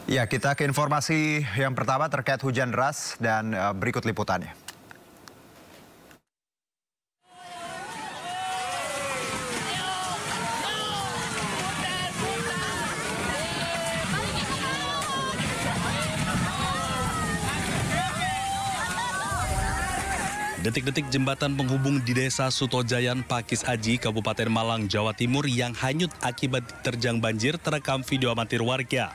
Ya, kita ke informasi yang pertama terkait hujan deras dan berikut liputannya. Detik-detik jembatan penghubung di Desa Sutojayan, Pakis Aji, Kabupaten Malang, Jawa Timur yang hanyut akibat diterjang banjir terekam video amatir warga.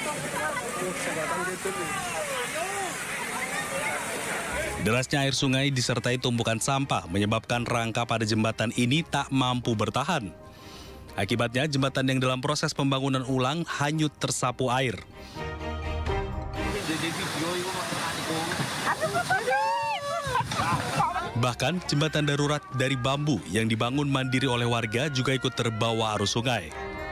Derasnya air sungai disertai tumpukan sampah menyebabkan rangka pada jembatan ini tak mampu bertahan. Akibatnya jembatan yang dalam proses pembangunan ulang hanyut tersapu air. Bahkan jembatan darurat dari bambu yang dibangun mandiri oleh warga juga ikut terbawa arus sungai.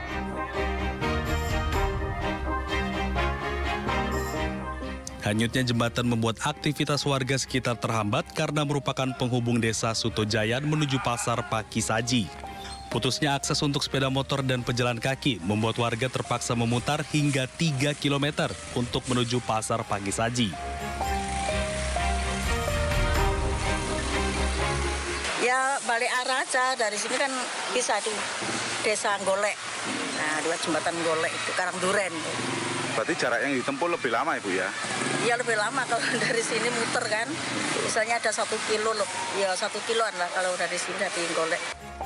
Hanyutnya jembatan membuat aktivitas warga sekitar terhambat karena merupakan penghubung Desa Sutojayan menuju Pasar Pakis Aji. Putusnya akses untuk sepeda motor dan pejalan kaki membuat warga terpaksa memutar hingga 3 km untuk menuju Pasar Pakis Aji. Ya balik arah aja, dari sini kan bisa tuh Desa Golek. Nah, dua jembatan Golek itu Karangduren. Berarti jarak yang ditempuh lebih lama Ibu ya? Iya lebih lama kalau dari sini muter kan. Misalnya ada 1 kilo loh, ya 1 kiloan lah kalau dari sini dari Golek.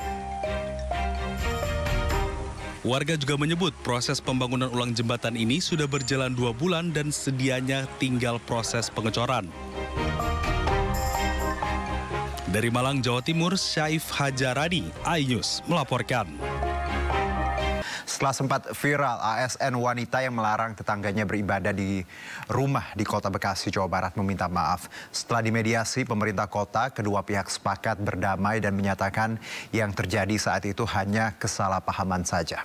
Warga juga menyebut proses pembangunan ulang jembatan ini sudah berjalan 2 bulan dan sedianya tinggal proses pengecoran. Dari Malang, Jawa Timur, Syaif Hajaradi, iNews melaporkan. Setelah sempat viral, ASN wanita yang melarang tetangganya beribadah di rumah di Kota Bekasi, Jawa Barat meminta maaf. Setelah dimediasi pemerintah kota, kedua pihak sepakat berdamai dan menyatakan yang terjadi saat itu hanya kesalahpahaman saja.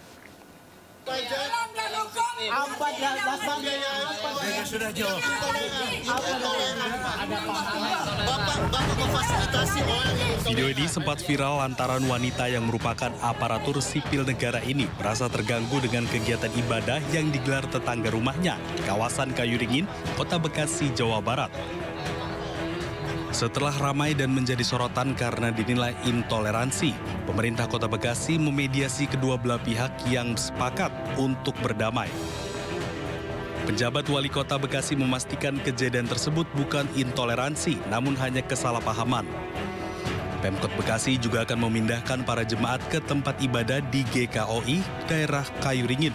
Video ini sempat viral lantaran wanita yang merupakan aparatur sipil negara ini merasa terganggu dengan kegiatan ibadah yang digelar tetangga rumahnya di kawasan Kayuringin, Kota Bekasi, Jawa Barat. Setelah ramai dan menjadi sorotan karena dinilai intoleransi, pemerintah Kota Bekasi memediasi kedua belah pihak yang sepakat untuk berdamai. Penjabat Wali Kota Bekasi memastikan kejadian tersebut bukan intoleransi, namun hanya kesalahpahaman. Pemkot Bekasi juga akan memindahkan para jemaat ke tempat ibadah di GKOI daerah Kayuringin.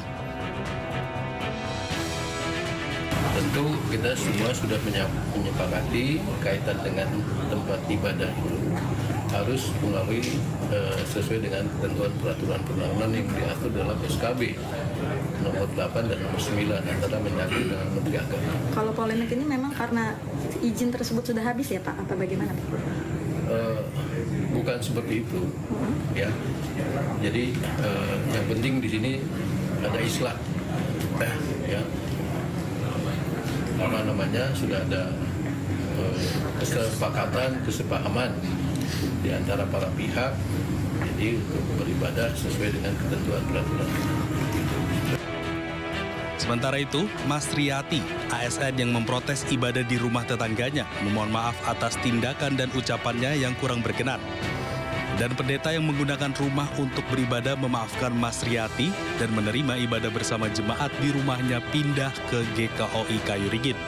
Tentu kita semua sudah menyepakati kaitan dengan tempat ibadah itu harus melalui sesuai dengan ketentuan peraturan perundangan yang diatur dalam SKB nomor 8 dan nomor 9 antara Mendagri dengan Menteri Agama. Kalau polemik ini memang karena izin tersebut sudah habis ya Pak? Apa bagaimana Pak? Bukan seperti itu, ya. Jadi yang penting di sini ada islah, ya. Sudah ada kesepakatan, kesepahaman di antara para pihak, jadi untuk beribadah sesuai dengan ketentuan peraturan. Sementara itu, Mas Riyati, ASN yang memprotes ibadah di rumah tetangganya, memohon maaf atas tindakan dan ucapannya yang kurang berkenan. Dan pendeta yang menggunakan rumah untuk beribadah memaafkan Mas Riyati dan menerima ibadah bersama jemaat di rumahnya pindah ke GKOI Kayuringin.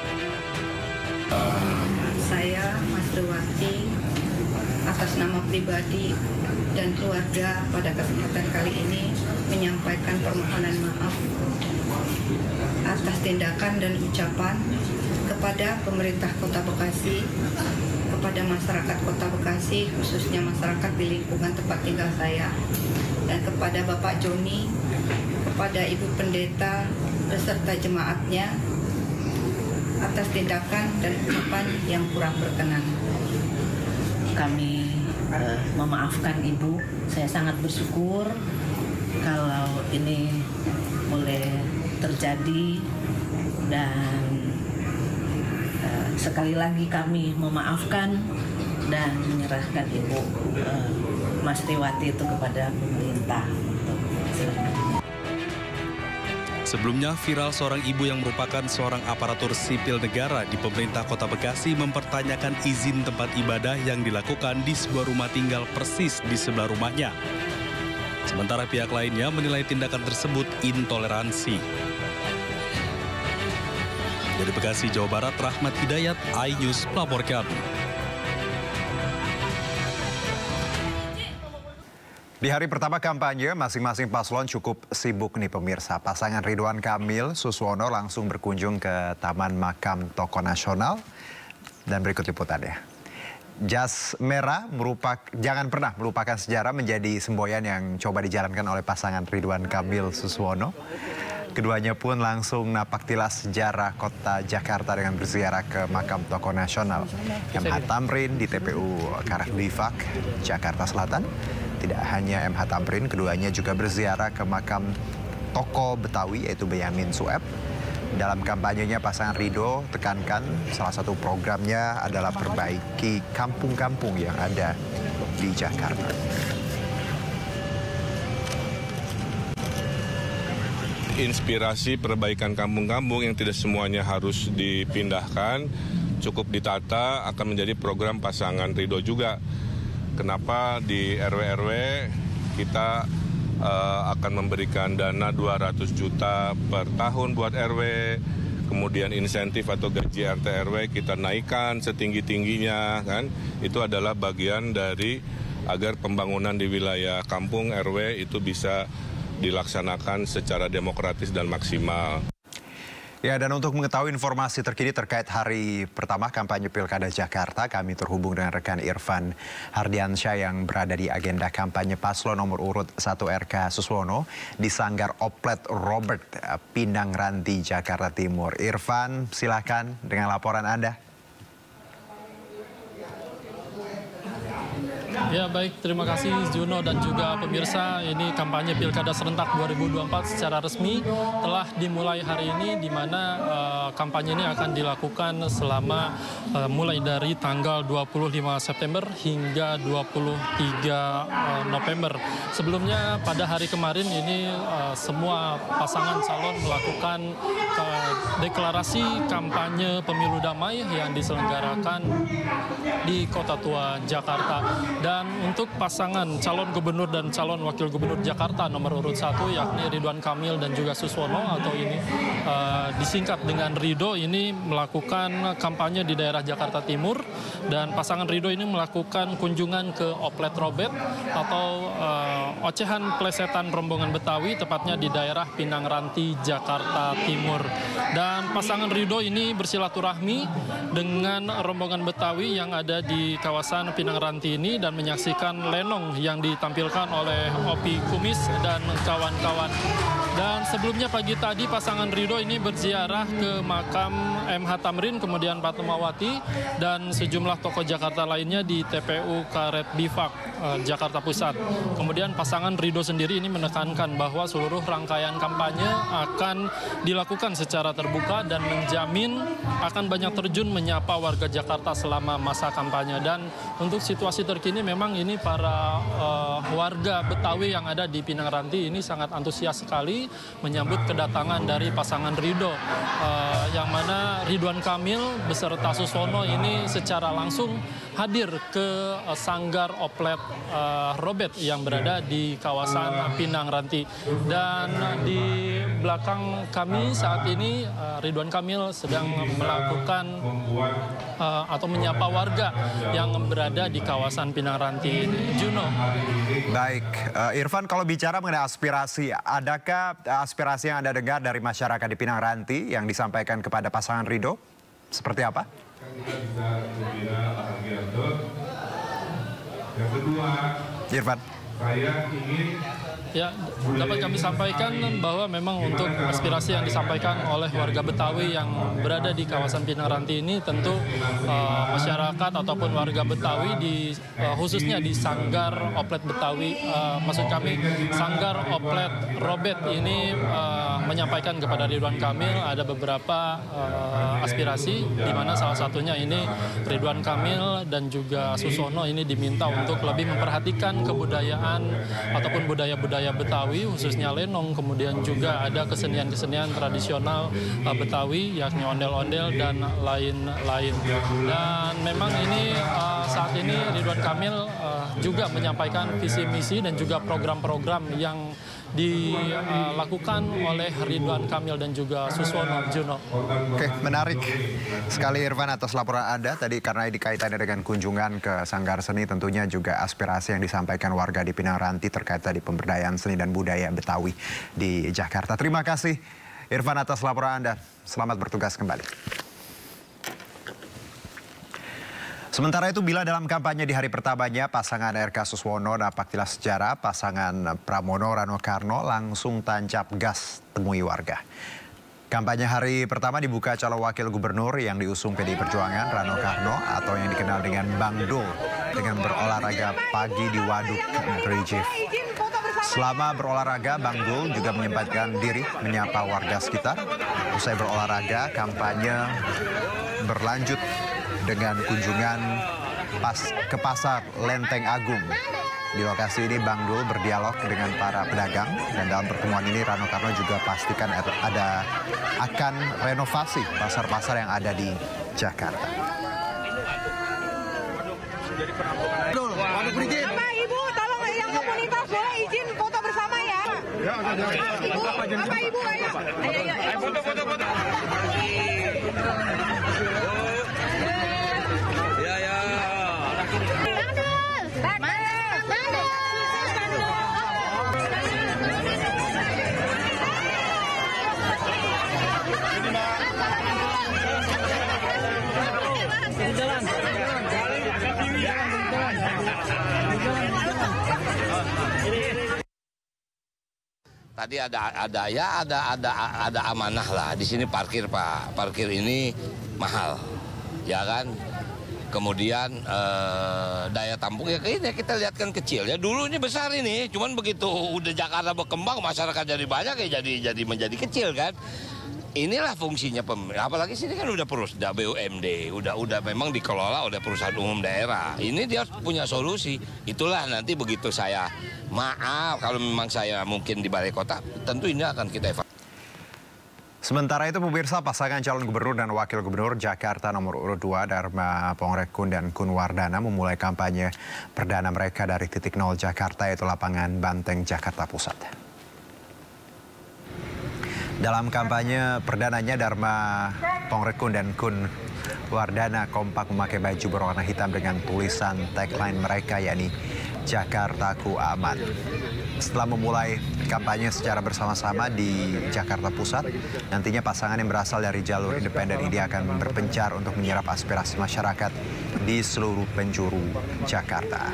Saya, Mas Riyati, atas nama pribadi dan keluarga pada kesempatan kali ini menyampaikan permohonan maaf atas tindakan dan ucapan kepada pemerintah Kota Bekasi, kepada masyarakat Kota Bekasi, khususnya masyarakat di lingkungan tempat tinggal saya, dan kepada Bapak Joni, kepada Ibu Pendeta, beserta jemaatnya, atas tindakan dan ucapan yang kurang berkenan. Kami memaafkan Ibu, saya sangat bersyukur kalau ini boleh terjadi dan sekali lagi kami memaafkan dan menyerahkan Ibu Mas Riyati itu kepada pemerintah. Sebelumnya viral seorang ibu yang merupakan seorang aparatur sipil negara di pemerintah Kota Bekasi mempertanyakan izin tempat ibadah yang dilakukan di sebuah rumah tinggal persis di sebelah rumahnya. Sementara pihak lainnya menilai tindakan tersebut intoleransi. Dari Bekasi, Jawa Barat, Rahmat Hidayat, iNews melaporkan. Di hari pertama kampanye, masing-masing paslon cukup sibuk nih pemirsa. Pasangan Ridwan Kamil, Suswono langsung berkunjung ke Taman Makam Tokoh Nasional. Dan berikut liputannya. Jas merah jangan pernah melupakan sejarah menjadi semboyan yang coba dijalankan oleh pasangan Ridwan Kamil, Suswono. Keduanya pun langsung napak tilas sejarah kota Jakarta dengan berziarah ke Makam Tokoh Nasional MH Tamrin di TPU Karet Bifak, Jakarta Selatan. Tidak hanya MH Tamrin, keduanya juga berziarah ke makam tokoh Betawi yaitu Benyamin Sueb. Dalam kampanyenya pasangan Ridho tekankan salah satu programnya adalah perbaiki kampung-kampung yang ada di Jakarta. Inspirasi perbaikan kampung-kampung yang tidak semuanya harus dipindahkan, cukup ditata akan menjadi program pasangan Ridho juga. Kenapa di RW-RW kita akan memberikan dana 200 juta per tahun buat RW, kemudian insentif atau gaji RT RW kita naikkan setinggi-tingginya, kan? Itu adalah bagian dari agar pembangunan di wilayah kampung RW itu bisa dilaksanakan secara demokratis dan maksimal. Ya, dan untuk mengetahui informasi terkini terkait hari pertama kampanye Pilkada Jakarta, kami terhubung dengan rekan Irfan Hardiansyah yang berada di agenda kampanye paslon nomor urut 1 RK Suswono di Sanggar Oplet Robert, Pinang Ranti, Jakarta Timur. Irfan, silakan dengan laporan Anda. Ya baik, terima kasih Juno dan juga pemirsa. Ini kampanye Pilkada Serentak 2024 secara resmi telah dimulai hari ini, di mana kampanye ini akan dilakukan selama mulai dari tanggal 25 September hingga 23 November. Sebelumnya pada hari kemarin ini semua pasangan calon melakukan deklarasi kampanye pemilu damai yang diselenggarakan di Kota Tua Jakarta. Dan untuk pasangan calon gubernur dan calon wakil gubernur Jakarta nomor urut 1 yakni Ridwan Kamil dan juga Suswono atau ini disingkat dengan Ridho, ini melakukan kampanye di daerah Jakarta Timur, dan pasangan Ridho ini melakukan kunjungan ke Oplet Robert atau ocehan plesetan rombongan Betawi, tepatnya di daerah Pinang Ranti, Jakarta Timur. Dan pasangan Ridho ini bersilaturahmi dengan rombongan Betawi yang ada di kawasan Pinang Ranti ini dan menyaksikan lenong yang ditampilkan oleh Opi Kumis dan kawan-kawan. Dan sebelumnya pagi tadi pasangan Ridho ini berziarah ke makam MH Tamrin, kemudian Fatmawati dan sejumlah tokoh Jakarta lainnya di TPU Karet Bifak, Jakarta Pusat. Kemudian pasangan Ridho sendiri ini menekankan bahwa seluruh rangkaian kampanye akan dilakukan secara terbuka dan menjamin akan banyak terjun menyapa warga Jakarta selama masa kampanye. Dan untuk situasi terkini memang ini para warga Betawi yang ada di Pinang Ranti ini sangat antusias sekali menyambut kedatangan dari pasangan Ridho, yang mana Ridwan Kamil beserta Suswono ini secara langsung hadir ke Sanggar Oplet Robert yang berada di kawasan Pinang Ranti. Dan di belakang kami saat ini Ridwan Kamil sedang melakukan atau menyapa warga yang berada di kawasan Pinang Ranti. Juno. Baik, Irfan, kalau bicara mengenai aspirasi, adakah aspirasi yang Anda dengar dari masyarakat di Pinang Ranti yang disampaikan kepada pasangan Ridho? Seperti apa? Yang kedua, Irfan. saya ingin Ya, dapat kami sampaikan bahwa memang untuk aspirasi yang disampaikan oleh warga Betawi yang berada di kawasan Pinang Ranti ini tentu masyarakat ataupun warga Betawi khususnya di Sanggar Oplet Betawi, maksud kami Sanggar Oplet Robert ini menyampaikan kepada Ridwan Kamil ada beberapa aspirasi, di mana salah satunya ini Ridwan Kamil dan juga Suswono ini diminta untuk lebih memperhatikan kebudayaan ataupun budaya-budaya budaya Betawi, khususnya lenong, kemudian juga ada kesenian-kesenian tradisional Betawi, yakni ondel-ondel dan lain-lain. Dan memang ini saat ini Ridwan Kamil juga menyampaikan visi misi dan juga program-program yang dilakukan oleh Ridwan Kamil dan juga Suswono, Juno. Oke, menarik sekali Irfan atas laporan Anda tadi, karena dikaitannya dengan kunjungan ke Sanggar Seni, tentunya juga aspirasi yang disampaikan warga di Pinang Ranti terkait tadi pemberdayaan seni dan budaya Betawi di Jakarta. Terima kasih Irfan atas laporan Anda. Selamat bertugas kembali. Sementara itu, bila dalam kampanye di hari pertamanya pasangan RK Suswono napak tilas sejarah, pasangan Pramono Rano Karno langsung tancap gas temui warga. Kampanye hari pertama dibuka calon wakil gubernur yang diusung PDI Perjuangan Rano Karno atau yang dikenal dengan Bang Dul dengan berolahraga pagi di Waduk Brigif. Selama berolahraga, Bang Dul juga menyempatkan diri menyapa warga sekitar. Usai berolahraga, kampanye berlanjut dengan kunjungan ke pasar Lenteng Agung. Di lokasi ini Bang Dul berdialog dengan para pedagang, dan dalam pertemuan ini Rano Karno juga pastikan akan renovasi pasar-pasar yang ada di Jakarta. Bapak Ibu, tolong yang komunitas boleh izin foto bersama ya. Bapak Ibu, ayo. Ayo foto. Tadi ada amanah lah di sini, parkir Pak. Parkir ini mahal, ya kan? Kemudian daya tampung ya kayaknya kita lihatkan kecil ya. Dulu ini besar ini, cuman begitu udah Jakarta berkembang, masyarakat jadi banyak ya jadi menjadi kecil kan. Inilah fungsinya apalagi sini kan udah BUMD, udah memang dikelola oleh perusahaan umum daerah. Ini dia punya solusi. Itulah nanti begitu saya maaf kalau memang saya mungkin di balai kota, tentu ini akan kita evaluasi. Sementara itu pemirsa, pasangan calon gubernur dan wakil gubernur Jakarta nomor urut 2 Dharma Pongrekun dan Kun Wardana memulai kampanye perdana mereka dari titik nol Jakarta, yaitu lapangan Banteng, Jakarta Pusat. Dalam kampanye perdananya, Dharma Pongrekun dan Kun Wardana kompak memakai baju berwarna hitam dengan tulisan tagline mereka, yakni Jakartaku Aman. Setelah memulai kampanye secara bersama-sama di Jakarta Pusat, nantinya pasangan yang berasal dari jalur independen ini akan berpencar untuk menyerap aspirasi masyarakat di seluruh penjuru Jakarta.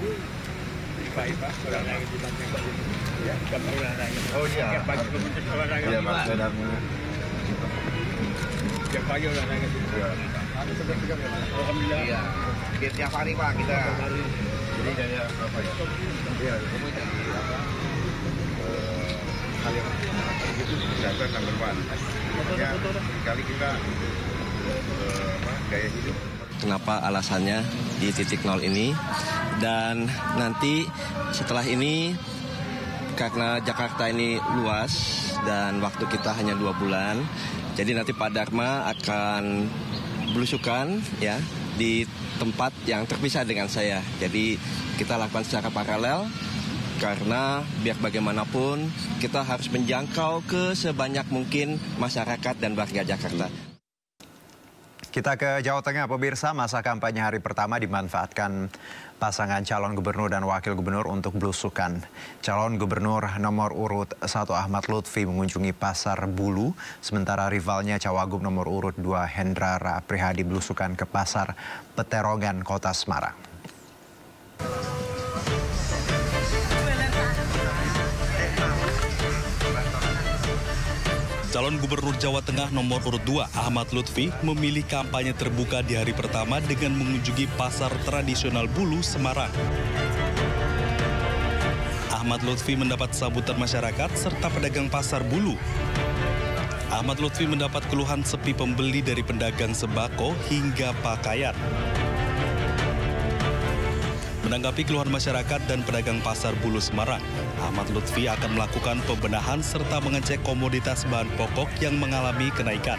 Oh iya. Iya, Pak. Tiap pagi olahraga juga. Alhamdulillah. Iya. Tiap hari Pak kita. Jadi kayak apa ya? Iya, hal yang itu Jakarta number one. Ya, kali kita gaya hidup. Kenapa alasannya di titik nol ini, dan nanti setelah ini karena Jakarta ini luas dan waktu kita hanya 2 bulan, jadi nanti Pak Dharma akan belusukan ya di tempat yang terpisah dengan saya. Jadi kita lakukan secara paralel karena biar bagaimanapun kita harus menjangkau ke sebanyak mungkin masyarakat dan warga Jakarta. Kita ke Jawa Tengah, pemirsa. Masa kampanye hari pertama dimanfaatkan pasangan calon gubernur dan wakil gubernur untuk belusukan. Calon gubernur nomor urut 1 Ahmad Lutfi mengunjungi Pasar Bulu, sementara rivalnya Cawagup nomor urut 2 Hendra Prihadi belusukan ke Pasar Peterongan, Kota Semarang. Calon Gubernur Jawa Tengah nomor urut 2 Ahmad Lutfi memilih kampanye terbuka di hari pertama dengan mengunjungi pasar tradisional Bulu, Semarang. Ahmad Lutfi mendapat sambutan masyarakat serta pedagang pasar Bulu. Ahmad Lutfi mendapat keluhan sepi pembeli dari pedagang sembako hingga pakaian. Menanggapi keluhan masyarakat dan pedagang pasar Bulu Semarang, Ahmad Lutfi akan melakukan pembenahan serta mengecek komoditas bahan pokok yang mengalami kenaikan.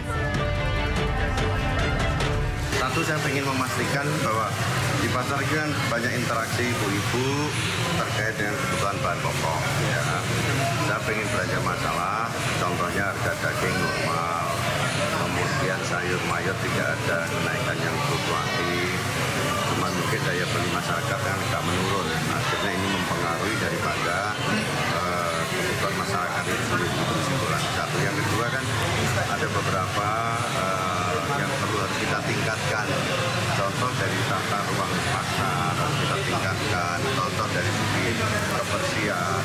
Satu, saya ingin memastikan bahwa di pasar ini kan banyak interaksi ibu-ibu terkait dengan kebutuhan bahan pokok. Ya. Saya ingin belanja masalah, contohnya harga daging normal, kemudian sayur mayur tidak ada kenaikan yang fluktuatif. Cuma mungkin daya beli masyarakat yang agak menurun. Akhirnya ini mempengaruhi daripada kebutuhan masyarakat itu sendiri. Satu, yang kedua kan ada beberapa yang perlu harus kita tingkatkan. Contoh dari tata ruang pasar harus kita tingkatkan. Contoh dari segi kebersihan.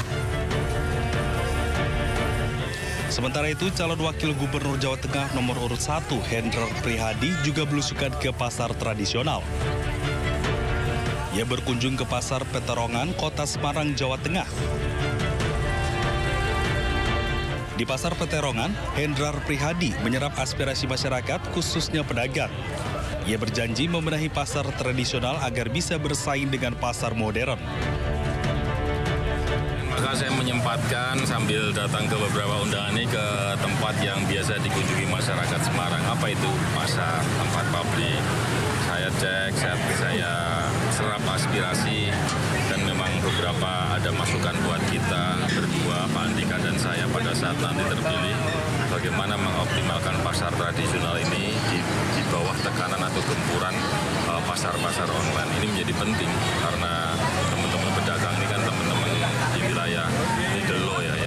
Sementara itu, calon wakil gubernur Jawa Tengah nomor urut 1, Hendrar Prihadi, juga belusukan ke pasar tradisional. Ia berkunjung ke pasar Peterongan, Kota Semarang, Jawa Tengah. Di pasar Peterongan, Hendrar Prihadi menyerap aspirasi masyarakat, khususnya pedagang. Ia berjanji membenahi pasar tradisional agar bisa bersaing dengan pasar modern. Maka saya menyempatkan sambil datang ke beberapa undangan ini ke tempat yang biasa dikunjungi masyarakat Semarang. Apa itu? Pasar, tempat pabrik. Saya cek, saya serap aspirasi, dan memang beberapa ada masukan buat kita berdua, Pak Andika dan saya, pada saat nanti terpilih, bagaimana mengoptimalkan pasar tradisional ini di bawah tekanan atau gempuran pasar-pasar online. Ini menjadi penting karena teman-teman pedagang ini kan teman-teman di wilayah Midelo ya.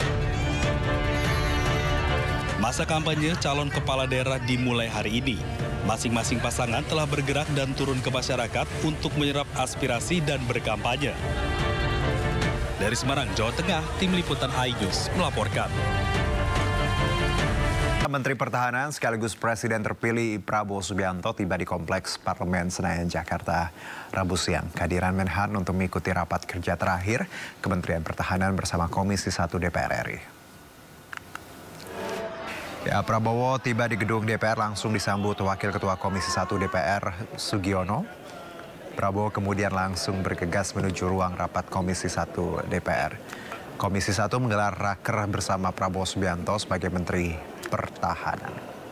Masa kampanye calon kepala daerah dimulai hari ini. Masing-masing pasangan telah bergerak dan turun ke masyarakat untuk menyerap aspirasi dan berkampanye. Dari Semarang, Jawa Tengah, Tim Liputan iNews melaporkan. Menteri Pertahanan sekaligus Presiden terpilih Prabowo Subianto tiba di Kompleks Parlemen Senayan, Jakarta, Rabu siang. Kehadiran Menhan untuk mengikuti rapat kerja terakhir Kementerian Pertahanan bersama Komisi 1 DPR RI. Ya, Prabowo tiba di gedung DPR langsung disambut Wakil Ketua Komisi 1 DPR Sugiono. Prabowo kemudian langsung bergegas menuju ruang rapat Komisi 1 DPR. Komisi 1 menggelar raker bersama Prabowo Subianto sebagai Menteri Pertahanan.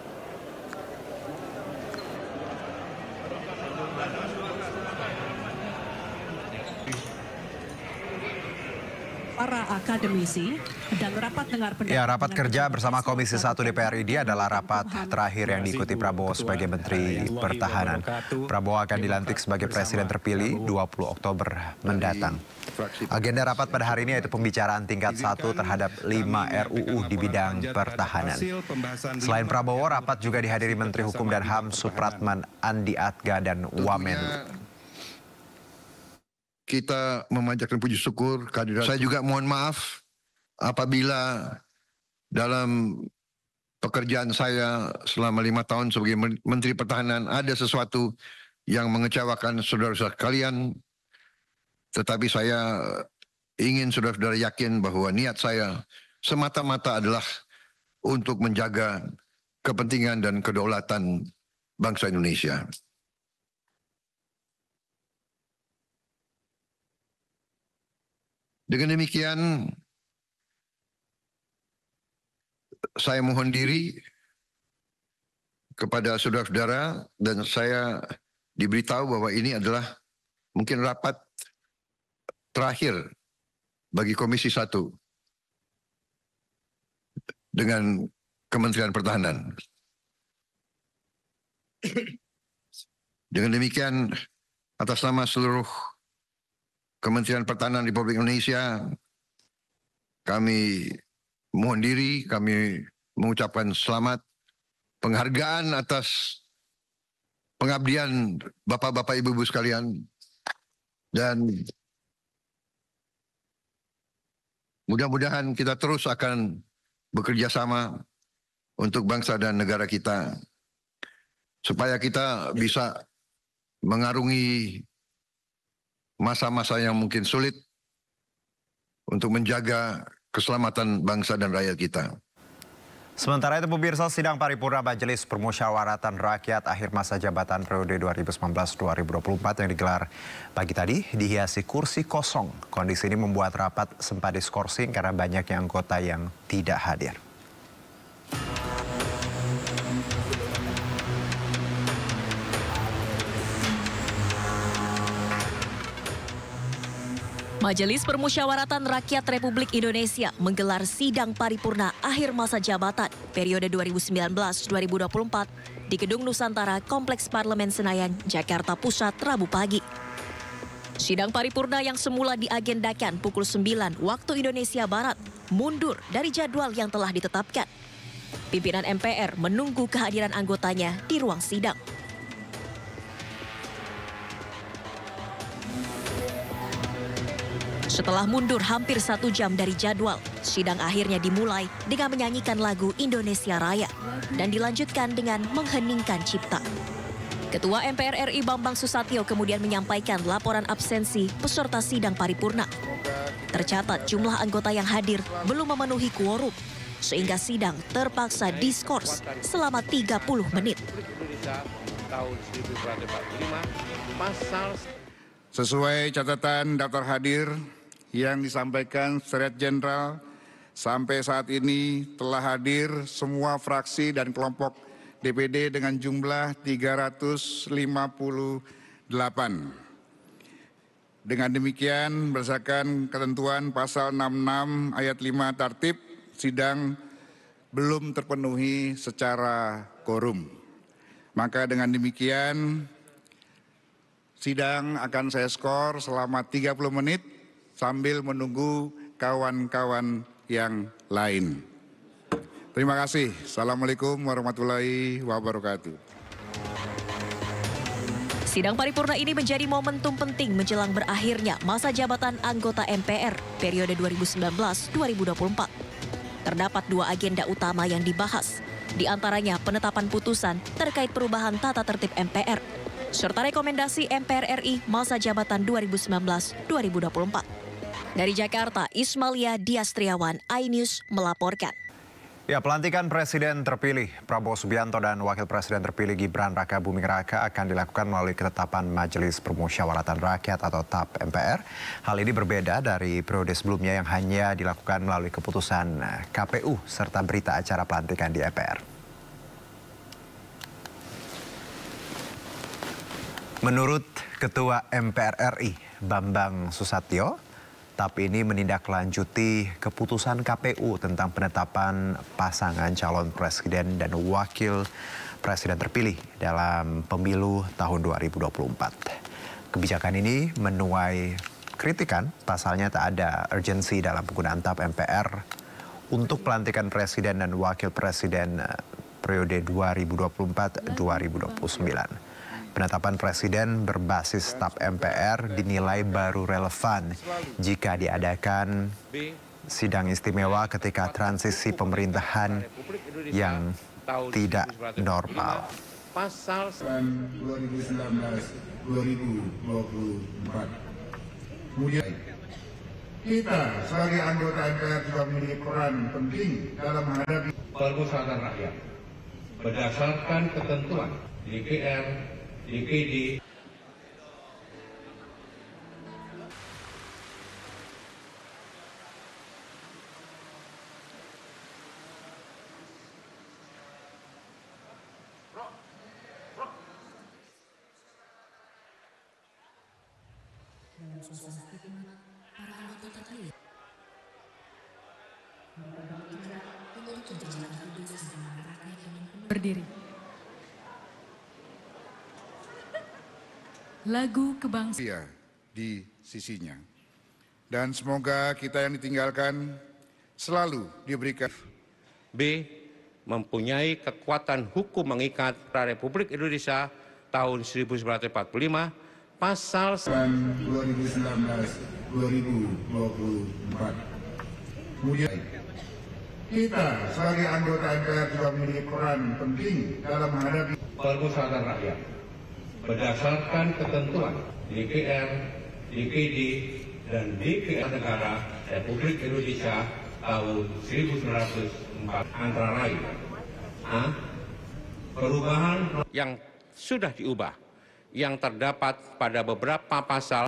Para akademisi dan rapat dengar pendapat. Ya, rapat kerja bersama Komisi 1 DPR ini adalah rapat terakhir yang diikuti Prabowo sebagai Menteri Pertahanan. Prabowo akan dilantik sebagai Presiden terpilih 20 Oktober mendatang. Agenda rapat pada hari ini yaitu pembicaraan tingkat 1 terhadap 5 RUU di bidang pertahanan. Selain Prabowo, rapat juga dihadiri Menteri Hukum dan HAM Supratman, Andi Atga, dan Wamenlu. Kita memanjatkan puji syukur kehadiran. Saya juga mohon maaf apabila dalam pekerjaan saya selama 5 tahun sebagai Menteri Pertahanan ada sesuatu yang mengecewakan saudara-saudara kalian. Tetapi saya ingin saudara-saudara yakin bahwa niat saya semata-mata adalah untuk menjaga kepentingan dan kedaulatan bangsa Indonesia. Dengan demikian, saya mohon diri kepada saudara-saudara dan saya diberitahu bahwa ini adalah mungkin rapat terakhir bagi Komisi 1 dengan Kementerian Pertahanan. Dengan demikian, atas nama seluruh Kementerian Pertahanan Republik Indonesia, kami mohon diri, kami mengucapkan selamat, penghargaan atas pengabdian Bapak-Bapak, Ibu-Ibu sekalian, dan mudah-mudahan kita terus akan bekerja sama untuk bangsa dan negara kita, supaya kita bisa mengarungi masa-masa yang mungkin sulit untuk menjaga keselamatan bangsa dan rakyat kita. Sementara itu pemirsa, sidang paripurna Majelis Permusyawaratan Rakyat akhir masa jabatan periode 2019-2024 yang digelar pagi tadi dihiasi kursi kosong. Kondisi ini membuat rapat sempat diskorsing karena banyaknya anggota yang tidak hadir. Majelis Permusyawaratan Rakyat Republik Indonesia menggelar sidang paripurna akhir masa jabatan periode 2019-2024 di Gedung Nusantara Kompleks Parlemen Senayan, Jakarta Pusat, Rabu pagi. Sidang paripurna yang semula diagendakan pukul 9 waktu Indonesia Barat mundur dari jadwal yang telah ditetapkan. Pimpinan MPR menunggu kehadiran anggotanya di ruang sidang. Setelah mundur hampir 1 jam dari jadwal, sidang akhirnya dimulai dengan menyanyikan lagu Indonesia Raya dan dilanjutkan dengan mengheningkan cipta. Ketua MPR RI Bambang Susatyo kemudian menyampaikan laporan absensi peserta sidang paripurna. Tercatat jumlah anggota yang hadir belum memenuhi quorum, sehingga sidang terpaksa diskors selama 30 menit. Sesuai catatan daftar hadir yang disampaikan Sekretariat Jenderal, sampai saat ini telah hadir semua fraksi dan kelompok DPD dengan jumlah 358. Dengan demikian, berdasarkan ketentuan pasal 66 ayat 5 tertib, sidang belum terpenuhi secara quorum. Maka dengan demikian, sidang akan saya skor selama 30 menit sambil menunggu kawan-kawan yang lain. Terima kasih. Assalamualaikum warahmatullahi wabarakatuh. Sidang paripurna ini menjadi momentum penting menjelang berakhirnya masa jabatan anggota MPR periode 2019-2024. Terdapat 2 agenda utama yang dibahas, di antaranya penetapan putusan terkait perubahan tata tertib MPR, serta rekomendasi MPR RI masa jabatan 2019-2024. Dari Jakarta, Ismalia Diastriawan, iNews melaporkan. Ya, pelantikan Presiden terpilih Prabowo Subianto dan Wakil Presiden terpilih Gibran Raka Buming Raka akan dilakukan melalui ketetapan Majelis Permusyawaratan Rakyat atau TAP MPR. Hal ini berbeda dari periode sebelumnya yang hanya dilakukan melalui keputusan KPU serta berita acara pelantikan di MPR. Menurut Ketua MPR RI Bambang Susatyo, TAP ini menindaklanjuti keputusan KPU tentang penetapan pasangan calon presiden dan wakil presiden terpilih dalam pemilu tahun 2024. Kebijakan ini menuai kritikan, pasalnya tak ada urgensi dalam penggunaan TAP MPR untuk pelantikan presiden dan wakil presiden periode 2024-2029. Penetapan presiden berbasis TAP MPR dinilai baru relevan jika diadakan sidang istimewa ketika transisi pemerintahan yang tidak normal. Pasal 2019-2024. Kemudian kita sebagai anggota MPR juga memiliki peran penting dalam menghadapi permusyawaratan rakyat berdasarkan ketentuan DPR, DPD, berdiri. Lagu kebangsaan di sisinya. Dan semoga kita yang ditinggalkan selalu diberikan. B. Mempunyai kekuatan hukum mengikat Republik Indonesia tahun 1945 pasal 2019-2024. Kemudian kita sebagai anggota MPR juga memiliki peran penting dalam menghadapi permusyawaratan rakyat berdasarkan ketentuan DPR, DPD, dan DPR Negara Republik Indonesia tahun 1945 antara lain perubahan yang sudah diubah yang terdapat pada beberapa pasal.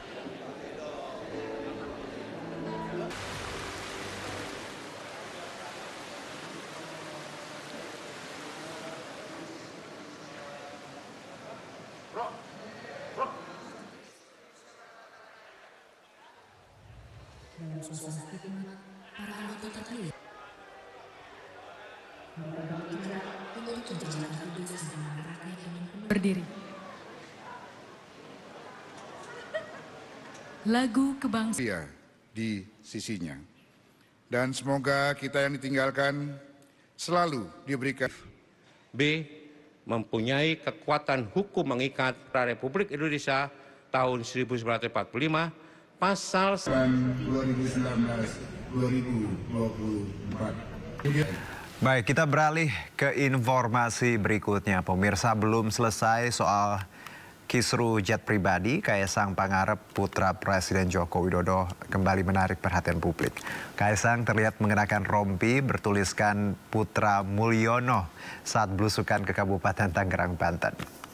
Berdiri. Lagu kebangsaan di sisinya. Dan semoga kita yang ditinggalkan selalu diberikan. B. Mempunyai kekuatan hukum mengikat Republik Indonesia tahun 1945 pasal 2019-2024. Baik, kita beralih ke informasi berikutnya. Pemirsa, belum selesai soal kisru jet pribadi, Kaisang Pangarep putra Presiden Joko Widodo kembali menarik perhatian publik. Kaisang terlihat mengenakan rompi bertuliskan Putra Mulyono saat belusukan ke Kabupaten Tangerang, Banten.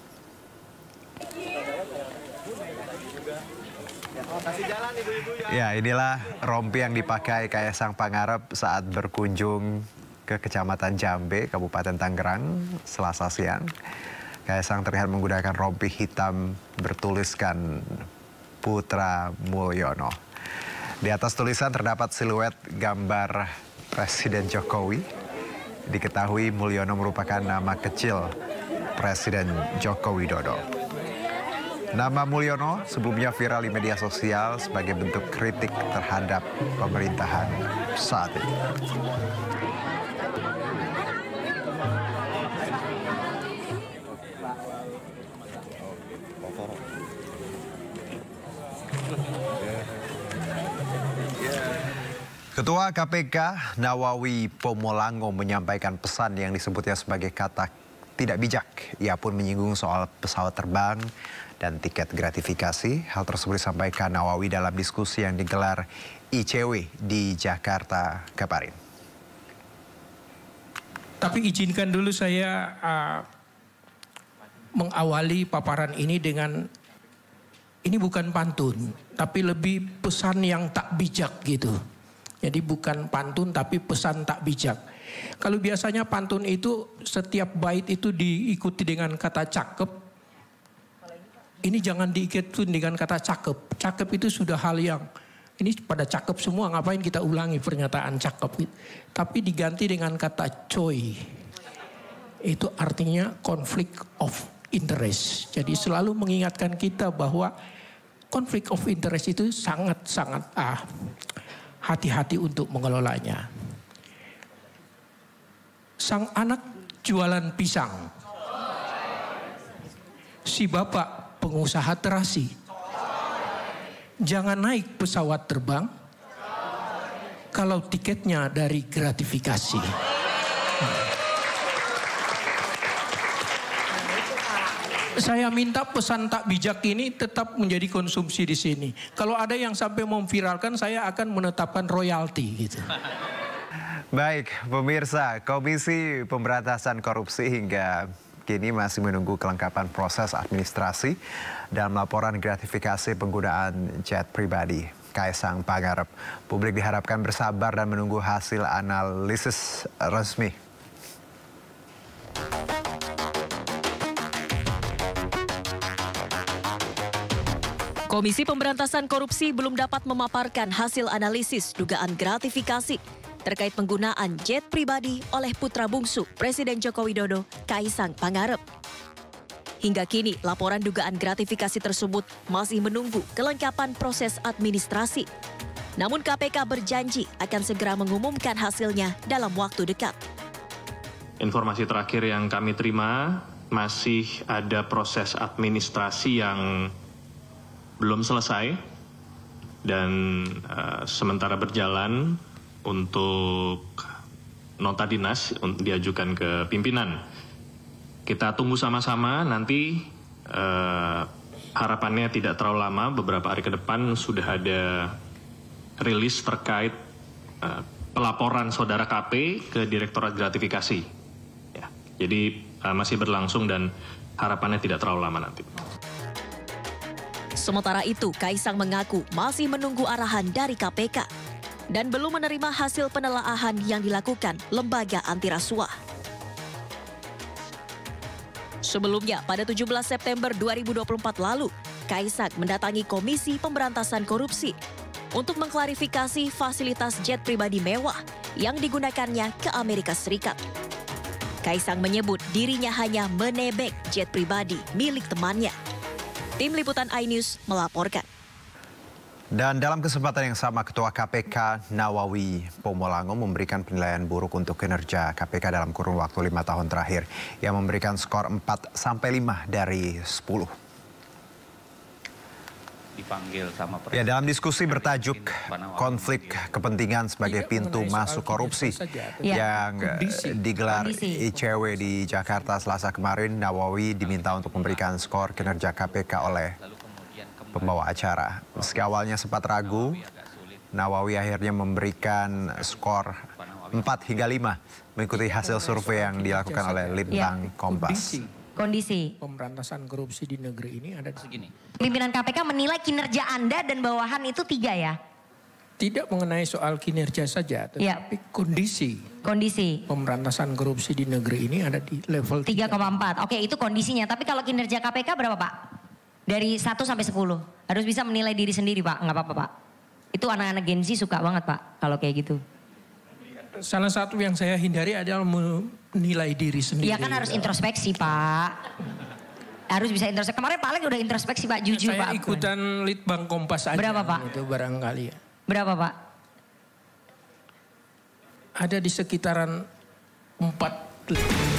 Ya, inilah rompi yang dipakai Kaisang Pangarep saat berkunjung ke Kecamatan Jambe, Kabupaten Tangerang, Selasa siang. Kaisang terlihat menggunakan rompi hitam bertuliskan Putra Mulyono. Di atas tulisan terdapat siluet gambar Presiden Jokowi. Diketahui Mulyono merupakan nama kecil Presiden Joko Widodo. Nama Mulyono sebelumnya viral di media sosial sebagai bentuk kritik terhadap pemerintahan saat ini. Ketua KPK Nawawi Pomolango menyampaikan pesan yang disebutnya sebagai kata tidak bijak. Ia pun menyinggung soal pesawat terbang dan tiket gratifikasi. Hal tersebut disampaikan Nawawi dalam diskusi yang digelar ICW di Jakarta kemarin. Tapi izinkan dulu saya mengawali paparan ini dengan ini bukan pantun, tapi lebih pesan yang tak bijak gitu. Jadi bukan pantun tapi pesan tak bijak. Kalau biasanya pantun itu setiap bait itu diikuti dengan kata cakep. Ini jangan diikuti dengan kata cakep. Cakep itu sudah hal yang ini pada cakep semua, ngapain kita ulangi pernyataan cakep. Tapi diganti dengan kata coy. Itu artinya conflict of interest. Jadi selalu mengingatkan kita bahwa conflict of interest itu sangat-sangat hati-hati untuk mengelolanya. Sang anak jualan pisang. Si bapak pengusaha terasi. Jangan naik pesawat terbang kalau tiketnya dari gratifikasi. Saya minta pesan tak bijak ini tetap menjadi konsumsi di sini. Kalau ada yang sampai memviralkan, saya akan menetapkan royalti gitu. Baik, pemirsa, Komisi Pemberantasan Korupsi hingga kini masih menunggu kelengkapan proses administrasi dalam laporan gratifikasi penggunaan jet pribadi Kaisang Pangarep. Publik diharapkan bersabar dan menunggu hasil analisis resmi. Komisi Pemberantasan Korupsi belum dapat memaparkan hasil analisis dugaan gratifikasi terkait penggunaan jet pribadi oleh putra bungsu Presiden Joko Widodo, Kaisang Pangarep. Hingga kini, laporan dugaan gratifikasi tersebut masih menunggu kelengkapan proses administrasi. Namun KPK berjanji akan segera mengumumkan hasilnya dalam waktu dekat. Informasi terakhir yang kami terima, masih ada proses administrasi yang belum selesai dan sementara berjalan untuk nota dinas diajukan ke pimpinan. Kita tunggu sama-sama, nanti harapannya tidak terlalu lama, beberapa hari ke depan sudah ada rilis terkait pelaporan saudara KP ke Direktorat Gratifikasi. Ya, jadi masih berlangsung dan harapannya tidak terlalu lama nanti. Sementara itu, Kaisang mengaku masih menunggu arahan dari KPK dan belum menerima hasil penelaahan yang dilakukan lembaga anti rasuah. Sebelumnya, pada 17 September 2024 lalu, Kaisang mendatangi Komisi Pemberantasan Korupsi untuk mengklarifikasi fasilitas jet pribadi mewah yang digunakannya ke Amerika Serikat. Kaisang menyebut dirinya hanya menebeng jet pribadi milik temannya. Tim Liputan iNews melaporkan. Dan dalam kesempatan yang sama, Ketua KPK Nawawi Pomolango memberikan penilaian buruk untuk kinerja KPK dalam kurun waktu 5 tahun terakhir. Yang memberikan skor 4-5 dari 10. Dipanggil sama ya, dalam diskusi bertajuk konflik kepentingan sebagai pintu masuk korupsi yang digelar ICW di Jakarta Selasa kemarin, Nawawi diminta untuk memberikan skor kinerja KPK oleh pembawa acara. Meski awalnya sempat ragu, Nawawi akhirnya memberikan skor 4 hingga 5 mengikuti hasil survei yang dilakukan oleh Litbang Kompas. Kondisi pemberantasan korupsi di negeri ini ada segini. Pimpinan KPK menilai kinerja Anda dan bawahan itu 3 ya? Tidak mengenai soal kinerja saja, tetapi kondisi pemberantasan korupsi di negeri ini ada di level 3,4. Oke, itu kondisinya. Tapi kalau kinerja KPK berapa, Pak? Dari 1 sampai 10. Harus bisa menilai diri sendiri, Pak. Nggak apa-apa, Pak. Itu anak-anak Gen Z suka banget, Pak, kalau kayak gitu. Salah satu yang saya hindari adalah menilai diri sendiri. Iya kan harus introspeksi, Pak. Harus bisa introspeksi. Kemarin Pak Alex udah introspeksi, Pak, jujur, Pak. Saya ikutan Litbang Kompas aja. Berapa, Pak? Itu barangkali ya. Berapa, Pak? Ada di sekitaran 4.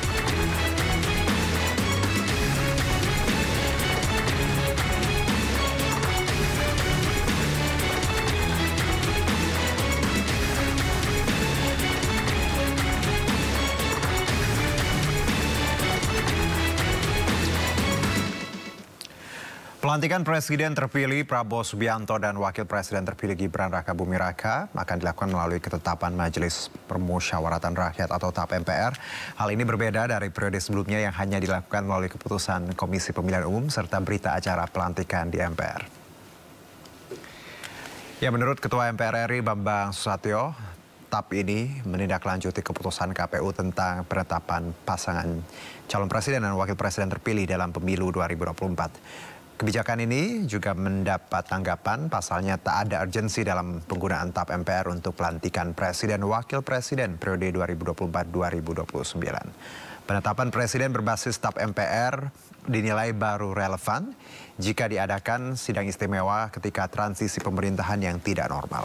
Pelantikan Presiden terpilih Prabowo Subianto dan Wakil Presiden terpilih Gibran Rakabuming Raka akan dilakukan melalui ketetapan Majelis Permusyawaratan Rakyat atau TAP MPR. Hal ini berbeda dari periode sebelumnya yang hanya dilakukan melalui keputusan Komisi Pemilihan Umum serta berita acara pelantikan di MPR. Ya, menurut Ketua MPR RI Bambang Susatyo, TAP ini menindaklanjuti keputusan KPU tentang penetapan pasangan calon presiden dan wakil presiden terpilih dalam pemilu 2024. Kebijakan ini juga mendapat tanggapan, pasalnya tak ada urgensi dalam penggunaan TAP MPR untuk pelantikan presiden wakil presiden periode 2024-2029. Penetapan presiden berbasis TAP MPR dinilai baru relevan jika diadakan sidang istimewa ketika transisi pemerintahan yang tidak normal.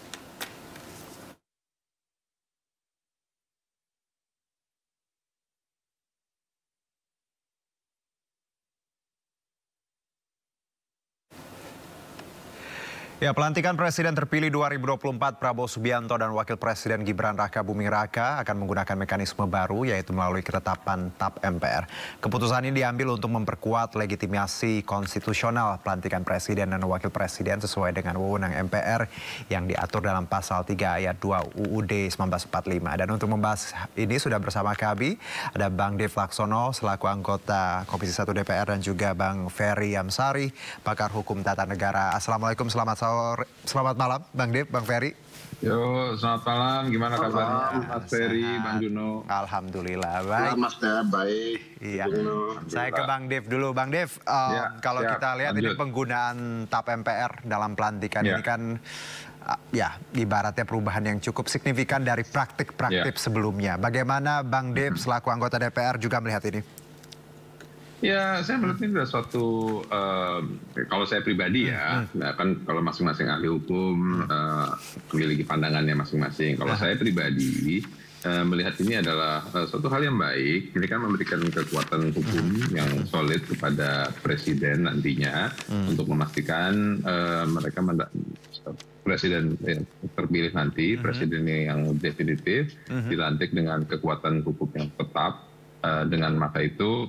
Ya, pelantikan Presiden terpilih 2024 Prabowo Subianto dan Wakil Presiden Gibran Rakabuming Raka akan menggunakan mekanisme baru yaitu melalui ketetapan TAP MPR. Keputusan ini diambil untuk memperkuat legitimasi konstitusional pelantikan Presiden dan Wakil Presiden sesuai dengan wewenang MPR yang diatur dalam pasal 3 ayat 2 UUD 1945. Dan untuk membahas ini sudah bersama kami ada Bang Dev Laksono selaku anggota Komisi 1 DPR dan juga Bang Ferry Amsari, pakar hukum tata negara. Assalamualaikum, selamat malam Bang Dev, Bang Ferry. Yo, selamat malam. Gimana kabarnya Mas Ferry, Bang Juno? Alhamdulillah baik. Mas Dev, baik. Iya. Saya ke Bang Dev dulu. Bang Dev, kalau kita lihat ini penggunaan TAP MPR dalam pelantikan ini kan ya ibaratnya perubahan yang cukup signifikan dari praktik-praktik sebelumnya. Bagaimana Bang Dev selaku anggota DPR juga melihat ini? Ya, saya melihat ini adalah suatu, kalau saya pribadi ya, kan kalau masing-masing ahli hukum memiliki pandangannya masing-masing. Kalau saya pribadi melihat ini adalah suatu hal yang baik. Ini kan memberikan kekuatan hukum yang solid kepada presiden nantinya untuk memastikan mereka presiden terpilih nanti, presidennya yang definitif dilantik dengan kekuatan hukum yang tetap. Dengan maka itu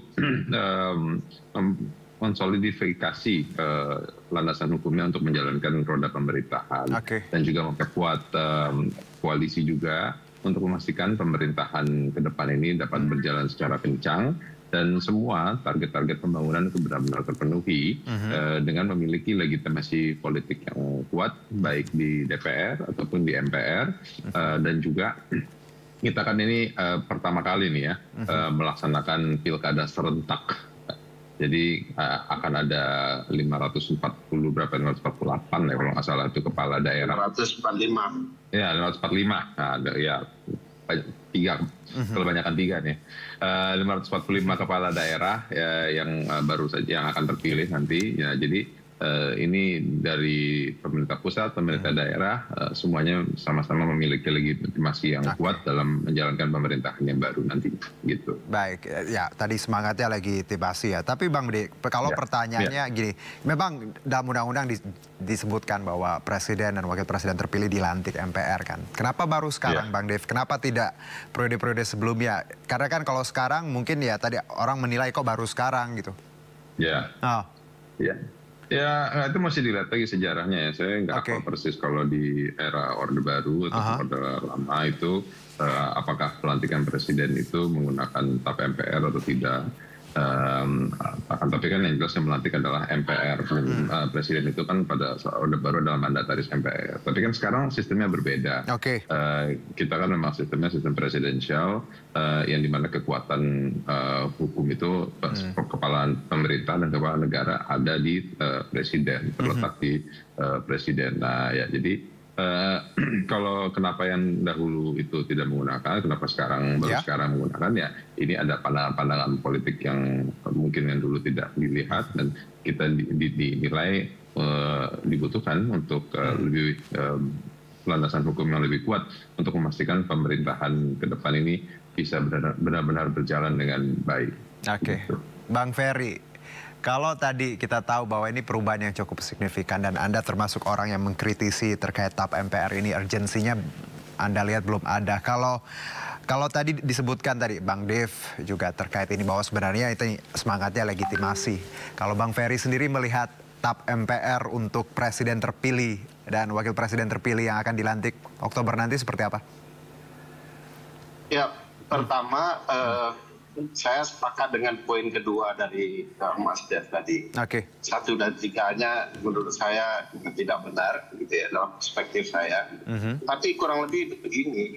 mensolidifikasi landasan hukumnya untuk menjalankan roda pemerintahan dan juga memperkuat koalisi juga untuk memastikan pemerintahan ke depan ini dapat berjalan secara kencang dan semua target-target pembangunan itu benar-benar terpenuhi dengan memiliki legitimasi politik yang kuat baik di DPR ataupun di MPR dan juga kita kan ini pertama kali nih ya melaksanakan pilkada serentak. Jadi akan ada 548 ya kalau nggak salah itu kepala daerah. 545. Ya 545. Nah, ya tiga, kebanyakan tiga nih. 545 kepala daerah ya, yang baru saja yang akan terpilih nanti. Ya, jadi ini dari pemerintah pusat, pemerintah daerah, semuanya sama-sama memiliki legitimasi yang kuat dalam menjalankan pemerintahan yang baru nanti, gitu. Baik, ya tadi semangatnya legitimasi ya. Tapi Bang De, kalau pertanyaannya gini, memang dalam undang-undang disebutkan bahwa presiden dan wakil presiden terpilih dilantik MPR kan. Kenapa baru sekarang Bang Dev? Kenapa tidak periode-periode sebelumnya? Karena kan kalau sekarang mungkin ya tadi orang menilai kok baru sekarang gitu. Ya. Ya, itu masih dilihat lagi sejarahnya ya. Saya nggak hafal persis kalau di era Orde Baru atau Orde Lama itu apakah pelantikan presiden itu menggunakan TAP MPR atau tidak. Tapi kan yang jelas yang melantik adalah MPR. Presiden itu kan pada Orde Baru adalah mandataris MPR. Tapi kan sekarang sistemnya berbeda. Kita kan memang sistemnya sistem presidensial yang dimana kekuatan hukum itu kepala pemerintah dan kepala negara ada di presiden, terletak di presiden. Nah ya jadi kalau kenapa yang dahulu itu tidak menggunakan, kenapa sekarang baru sekarang menggunakan ya ini ada pandangan-pandangan politik yang mungkin yang dulu tidak dilihat dan kita dinilai dibutuhkan untuk lebih landasan hukum yang lebih kuat untuk memastikan pemerintahan ke depan ini bisa benar-benar berjalan dengan baik. Bang Ferry. Kalau tadi kita tahu bahwa ini perubahan yang cukup signifikan dan Anda termasuk orang yang mengkritisi terkait TAP MPR ini, urgensinya Anda lihat belum ada. Kalau tadi disebutkan tadi Bang Dev juga terkait ini bahwa sebenarnya itu semangatnya legitimasi. Kalau Bang Ferry sendiri melihat TAP MPR untuk presiden terpilih dan wakil presiden terpilih yang akan dilantik Oktober nanti seperti apa? Ya, pertama saya sepakat dengan poin kedua dari Mas Dev tadi. 1 dan 3-nya menurut saya tidak benar gitu ya dalam perspektif saya. Tapi kurang lebih begini,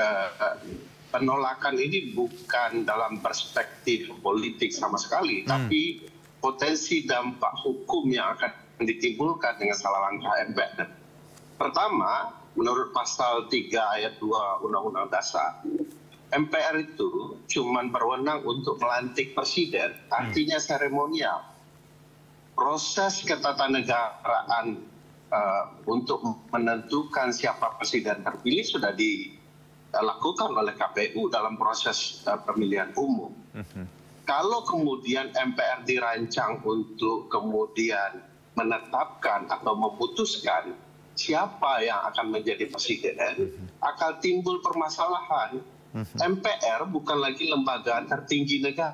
penolakan ini bukan dalam perspektif politik sama sekali, tapi potensi dampak hukum yang akan ditimbulkan dengan salah langkah MPR. Pertama, menurut pasal 3 ayat 2 Undang-Undang Dasar, MPR itu cuma berwenang untuk melantik presiden, artinya seremonial. Proses ketatanegaraan untuk menentukan siapa presiden terpilih sudah dilakukan oleh KPU dalam proses pemilihan umum. Kalau kemudian MPR dirancang untuk kemudian menetapkan atau memutuskan siapa yang akan menjadi presiden, akan timbul permasalahan. MPR bukan lagi lembaga tertinggi negara.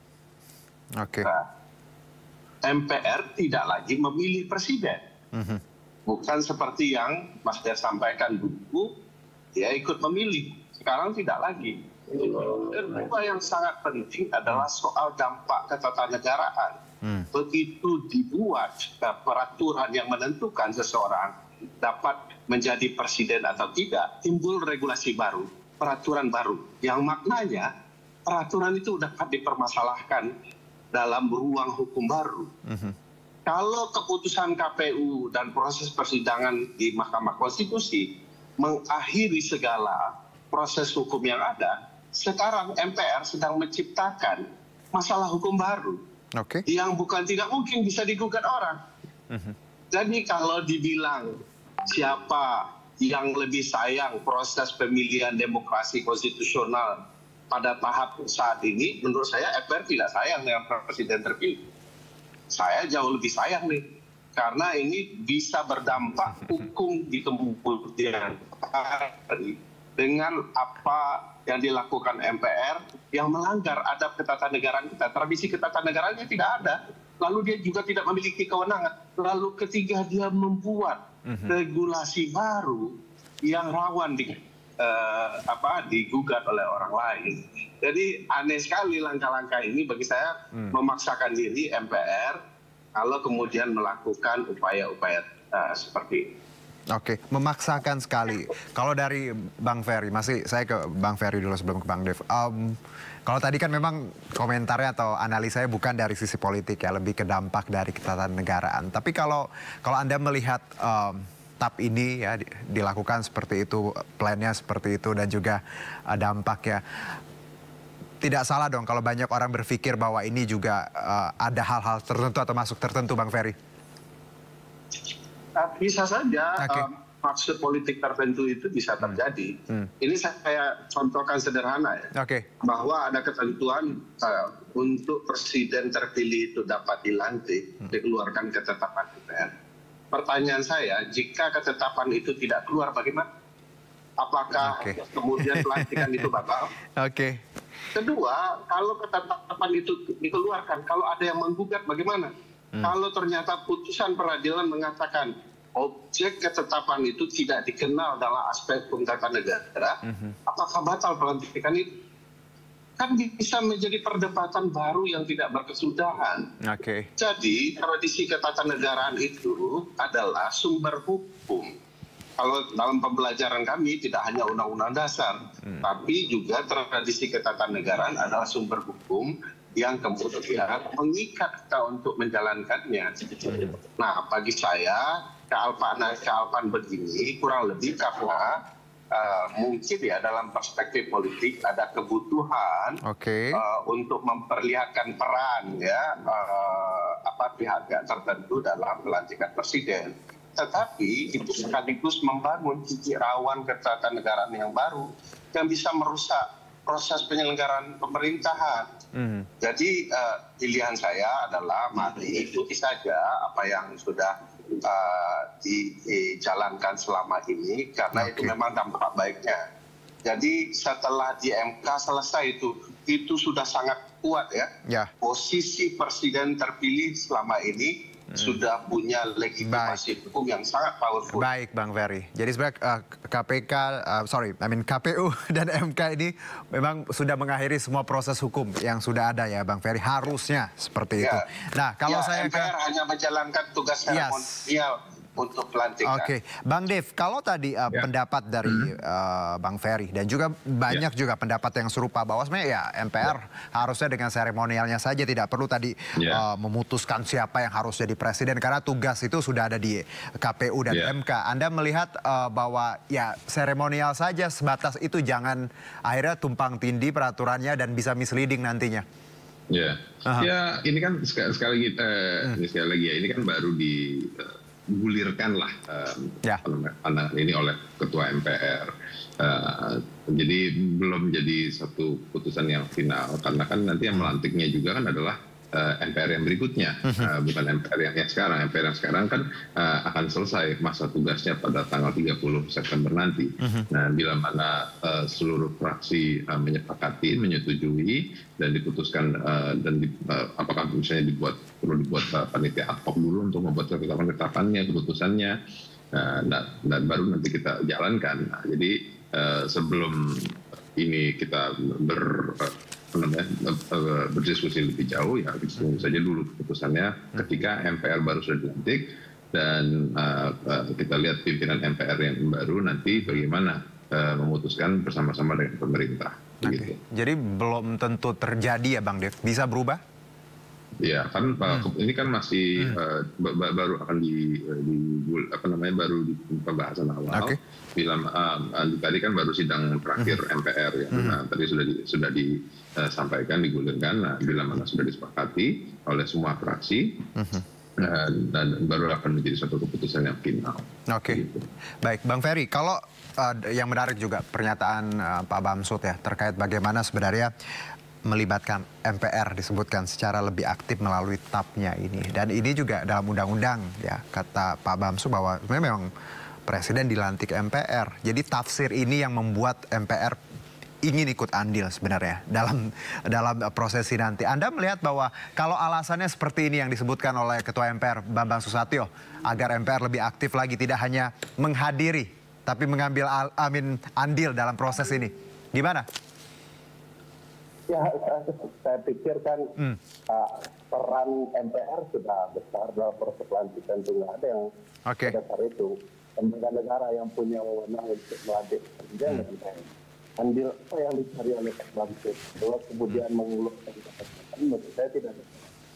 MPR tidak lagi memilih presiden. Bukan seperti yang Mas Der sampaikan dulu, dia ikut memilih. Sekarang tidak lagi. Kedua yang sangat penting adalah soal dampak ketatanegaraan. Begitu dibuat peraturan yang menentukan seseorang dapat menjadi presiden atau tidak, timbul regulasi baru. Peraturan baru yang maknanya peraturan itu dapat dipermasalahkan dalam ruang hukum baru. Kalau keputusan KPU dan proses persidangan di Mahkamah Konstitusi mengakhiri segala proses hukum yang ada, sekarang MPR sedang menciptakan masalah hukum baru yang bukan tidak mungkin bisa digugat orang. Jadi kalau dibilang siapa yang lebih sayang proses pemilihan demokrasi konstitusional pada tahap saat ini, menurut saya MPR tidak sayang dengan presiden terpilih. Saya jauh lebih sayang nih, karena ini bisa berdampak hukum di kemudian hari dengan apa yang dilakukan MPR yang melanggar adab ketatanegaraan kita. Tradisi ketatanegaraan tidak ada, lalu dia juga tidak memiliki kewenangan. Lalu ketiga dia membuat regulasi baru yang rawan digugat oleh orang lain. Jadi aneh sekali langkah-langkah ini bagi saya memaksakan diri MPR kalau kemudian melakukan upaya-upaya seperti ini. Oke, memaksakan sekali. Kalau dari Bang Ferry, saya ke Bang Ferry dulu sebelum ke Bang Dev. Kalau tadi kan memang komentarnya atau analisanya bukan dari sisi politik ya, lebih ke dampak dari ketatanegaraan. Tapi kalau Anda melihat TAP ini ya dilakukan seperti itu, plannya seperti itu dan juga dampaknya, tidak salah dong kalau banyak orang berpikir bahwa ini juga ada hal-hal tertentu atau masuk tertentu, Bang Ferry? Bisa saja maksud politik tertentu itu bisa terjadi. Ini saya contohkan sederhana ya, bahwa ada ketentuan untuk presiden terpilih itu dapat dilantik, dikeluarkan ketetapan DPR. Pertanyaan saya, jika ketetapan itu tidak keluar bagaimana? Apakah kemudian pelantikan itu batal? Kedua, kalau ketetapan itu dikeluarkan, kalau ada yang menggugat bagaimana? Kalau ternyata putusan peradilan mengatakan objek ketetapan itu tidak dikenal dalam aspek hukum tata negara, apakah batal pelantikan itu? Kan bisa menjadi perdebatan baru yang tidak berkesudahan. Jadi tradisi ketatanegaraan itu adalah sumber hukum. Kalau dalam pembelajaran kami tidak hanya undang-undang dasar, tapi juga tradisi ketatanegaraan adalah sumber hukum yang kemudian mengikat kita untuk menjalankannya. Nah, bagi saya kealpaan begini kurang lebih karena mungkin ya dalam perspektif politik ada kebutuhan untuk memperlihatkan peran ya pihak tertentu dalam pelantikan presiden. Tetapi itu sekaligus membangun titik rawan ketatanegaraan yang baru yang bisa merusak proses penyelenggaraan pemerintahan. Jadi pilihan saya adalah mari ikuti saja apa yang sudah dijalankan selama ini karena itu memang dampak baiknya. Jadi setelah di MK selesai itu sudah sangat kuat ya. Posisi presiden terpilih selama ini sudah punya legitimasi hukum yang sangat powerful. Baik, Bang Ferry. Jadi sebenarnya KPU dan MK ini memang sudah mengakhiri semua proses hukum yang sudah ada ya, Bang Ferry. Harusnya seperti itu. Nah, kalau saya MPR hanya menjalankan tugas seremonial untuk pelantikan. Bang Dev, kalau tadi pendapat dari Bang Ferry dan juga banyak juga pendapat yang serupa bahwa sebenarnya ya MPR harusnya dengan seremonialnya saja, tidak perlu tadi memutuskan siapa yang harus jadi presiden karena tugas itu sudah ada di KPU dan MK. Anda melihat bahwa ya seremonial saja sebatas itu, jangan akhirnya tumpang tindih peraturannya dan bisa misleading nantinya. Ya ini kan sekali lagi ya, ini kan baru digulirkanlah pandangan ini oleh Ketua MPR. Jadi belum jadi satu putusan yang final karena kan nanti yang melantiknya juga kan adalah MPR yang berikutnya, bukan MPR yang sekarang. MPR yang sekarang kan akan selesai masa tugasnya pada tanggal 30 September nanti. Nah, bila mana seluruh fraksi menyetujui dan diputuskan apakah misalnya perlu dibuat panitia ad hoc dulu untuk membuat ketetapannya, keputusannya, dan baru nanti kita jalankan. Nah, jadi sebelum ini kita berdiskusi lebih jauh, ya kita tunggu saja dulu keputusannya ketika MPR baru sudah dilantik dan kita lihat pimpinan MPR yang baru nanti bagaimana memutuskan bersama-sama dengan pemerintah. Gitu. Jadi belum tentu terjadi ya Bang Dev, bisa berubah? Ya kan ini kan masih baru akan baru di pembahasan awal. Bila tadi kan baru sidang terakhir MPR ya. Nah, tadi sudah disampaikan, digulirkan. Nah, bila mana sudah disepakati oleh semua fraksi dan baru akan menjadi satu keputusan yang final. Gitu. Baik, Bang Ferry, kalau yang menarik juga pernyataan Pak Bamsud ya terkait bagaimana sebenarnya melibatkan MPR disebutkan secara lebih aktif melalui TAP-nya ini. Dan ini juga dalam undang-undang ya, kata Pak Bamsud bahwa memang presiden dilantik MPR. Jadi tafsir ini yang membuat MPR ingin ikut andil sebenarnya dalam prosesi nanti. Anda melihat bahwa kalau alasannya seperti ini yang disebutkan oleh Ketua MPR Bambang Susatyo agar MPR lebih aktif lagi, tidak hanya menghadiri tapi mengambil andil dalam proses ini. Gimana? Ya, saya pikir kan peran MPR sudah besar dalam proses pelantikan, itu nggak ada yang besar itu. Lembaga negara yang punya wewenang untuk melantik presiden dan MPR. Andil apa yang dicari oleh pelantik, kalau kemudian mengulurkan keputusan, menurut saya tidak ada.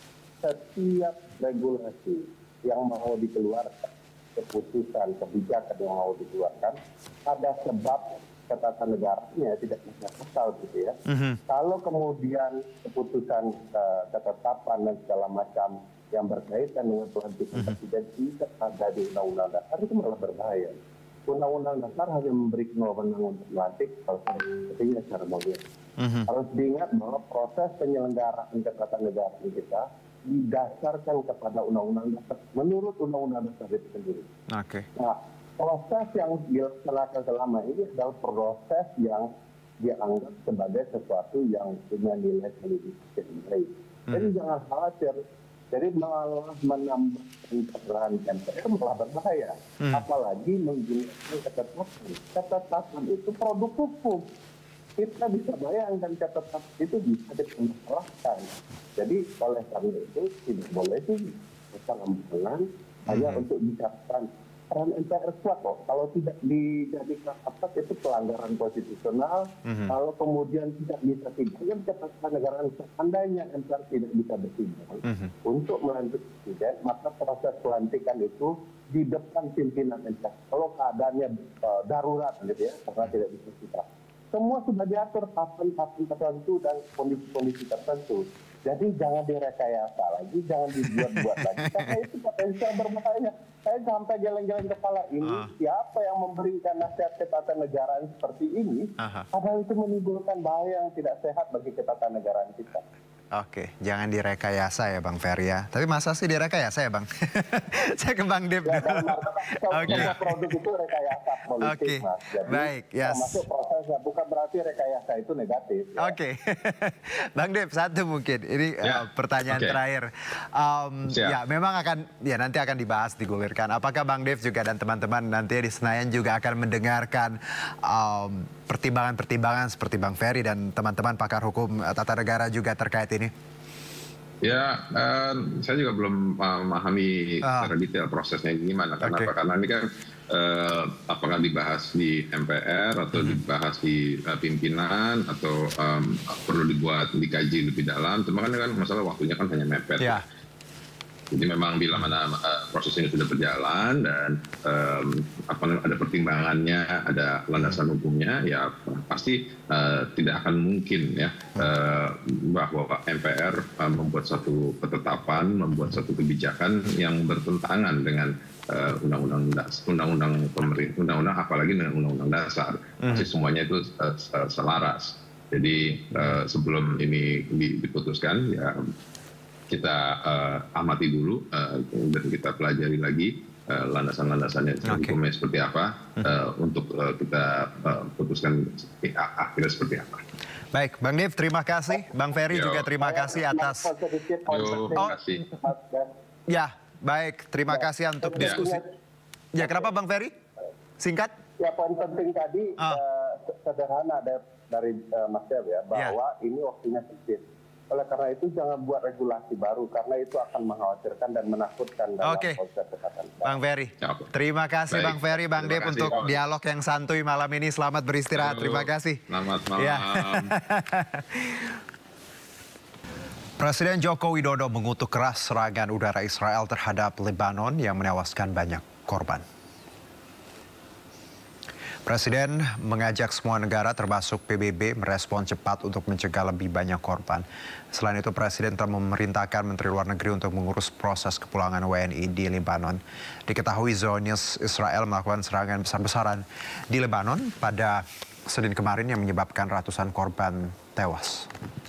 Setiap regulasi yang mau dikeluarkan, keputusan, kebijakan yang mau dikeluarkan, ada sebab ketatanegaranya, tidak bisa asal gitu ya. Kalau kemudian keputusan ketetapan dan segala macam yang berkaitan dengan pelantikan presiden tidak ada di undang-undang dasar, itu malah berbahaya. Undang-undang dasar hanya memberi wewenang untuk melantik kalau sepertinya secara mobil. Harus diingat bahwa proses penyelenggaraan ketatanegaraan kita didasarkan kepada undang-undang dasar menurut undang-undang dasar itu sendiri. Nah, proses yang dilaksanakan selama ini adalah proses yang dianggap sebagai sesuatu yang punya nilai politik. Jadi jangan khawatir. Jadi malah menambahkan peran MPR malah berbahaya. Apalagi menggunakan ketetapan. Ketetapan itu produk hukum. Kita bisa bayangkan ketetapan itu bisa dipermasalahkan. Jadi oleh karena itu tidak boleh sih pelan hanya untuk bicarakan peran MPR kuat kok. Kalau tidak dijadikan apa itu pelanggaran konstitusional. Kalau kemudian tidak bisa sidang ketatanegaraan, seandainya MPR tidak bisa bersidang untuk melantik presiden, maka proses pelantikan itu di depan pimpinan MPR. Kalau keadaannya darurat gitu ya, karena tidak bisa sidang. Semua sudah diatur tahapan-tahapan tertentu dan kondisi-kondisi tertentu. Jadi jangan direkayasa lagi, jangan dibuat-buat lagi. Karena itu potensial berbahaya. Saya sampai geleng-geleng kepala ini, siapa yang memberikan nasihat ketatanegaraan seperti ini, padahal itu menimbulkan bahaya yang tidak sehat bagi ketatanegaraan kita. Oke, jangan direkayasa ya Bang Ferry ya. Tapi masa sih direkayasa ya Bang? Saya ke Bang Dev dulu. Semua produk itu rekayasa politik, Mas. Jadi, baik, masuk prosesnya, bukan berarti rekayasa itu negatif. Ya. Bang Dev, satu mungkin. Ini pertanyaan terakhir. Ya, memang nanti akan dibahas, digulirkan. Apakah Bang Dev juga dan teman-teman nanti di Senayan juga akan mendengarkan pertimbangan-pertimbangan seperti Bang Ferry dan teman-teman pakar hukum tata negara juga terkait ini? Ya, saya juga belum memahami secara detail prosesnya gimana. Karena ini kan apakah dibahas di MPR atau dibahas di pimpinan atau perlu dibuat dikaji lebih dalam. Cuma kan masalah waktunya kan hanya mepet. Jadi memang bila mana proses ini sudah berjalan dan ada pertimbangannya, ada landasan hukumnya, ya pasti tidak akan mungkin ya bahwa MPR membuat satu ketetapan, membuat satu kebijakan yang bertentangan dengan undang-undang pemerintah, apalagi dengan undang-undang dasar. Pasti semuanya itu selaras. Jadi sebelum ini diputuskan, ya kita amati dulu dan kita pelajari lagi landasan-landasannya hukumnya seperti apa untuk kita putuskan akhirnya seperti apa. Baik, Bang Dev terima kasih, Bang Ferry juga terima kasih atas. Ya, baik, terima kasih untuk diskusi. Ya, kenapa Bang Ferry? Singkat? Ya, poin penting tadi sederhana dari Mas Dev ya, bahwa ini waktunya sedikit. Oleh karena itu jangan buat regulasi baru karena itu akan mengkhawatirkan dan menakutkan dalam proses kesehatan. Bang Ferry, terima kasih Bang Ferry, Bang Dev untuk dialog yang santuy malam ini. Selamat beristirahat. Terima kasih. Selamat malam. Presiden Joko Widodo mengutuk keras serangan udara Israel terhadap Lebanon yang menewaskan banyak korban. Presiden mengajak semua negara termasuk PBB merespon cepat untuk mencegah lebih banyak korban. Selain itu, Presiden telah memerintahkan Menteri Luar Negeri untuk mengurus proses kepulangan WNI di Lebanon. Diketahui Zionis Israel melakukan serangan besar-besaran di Lebanon pada Senin kemarin yang menyebabkan ratusan korban tewas.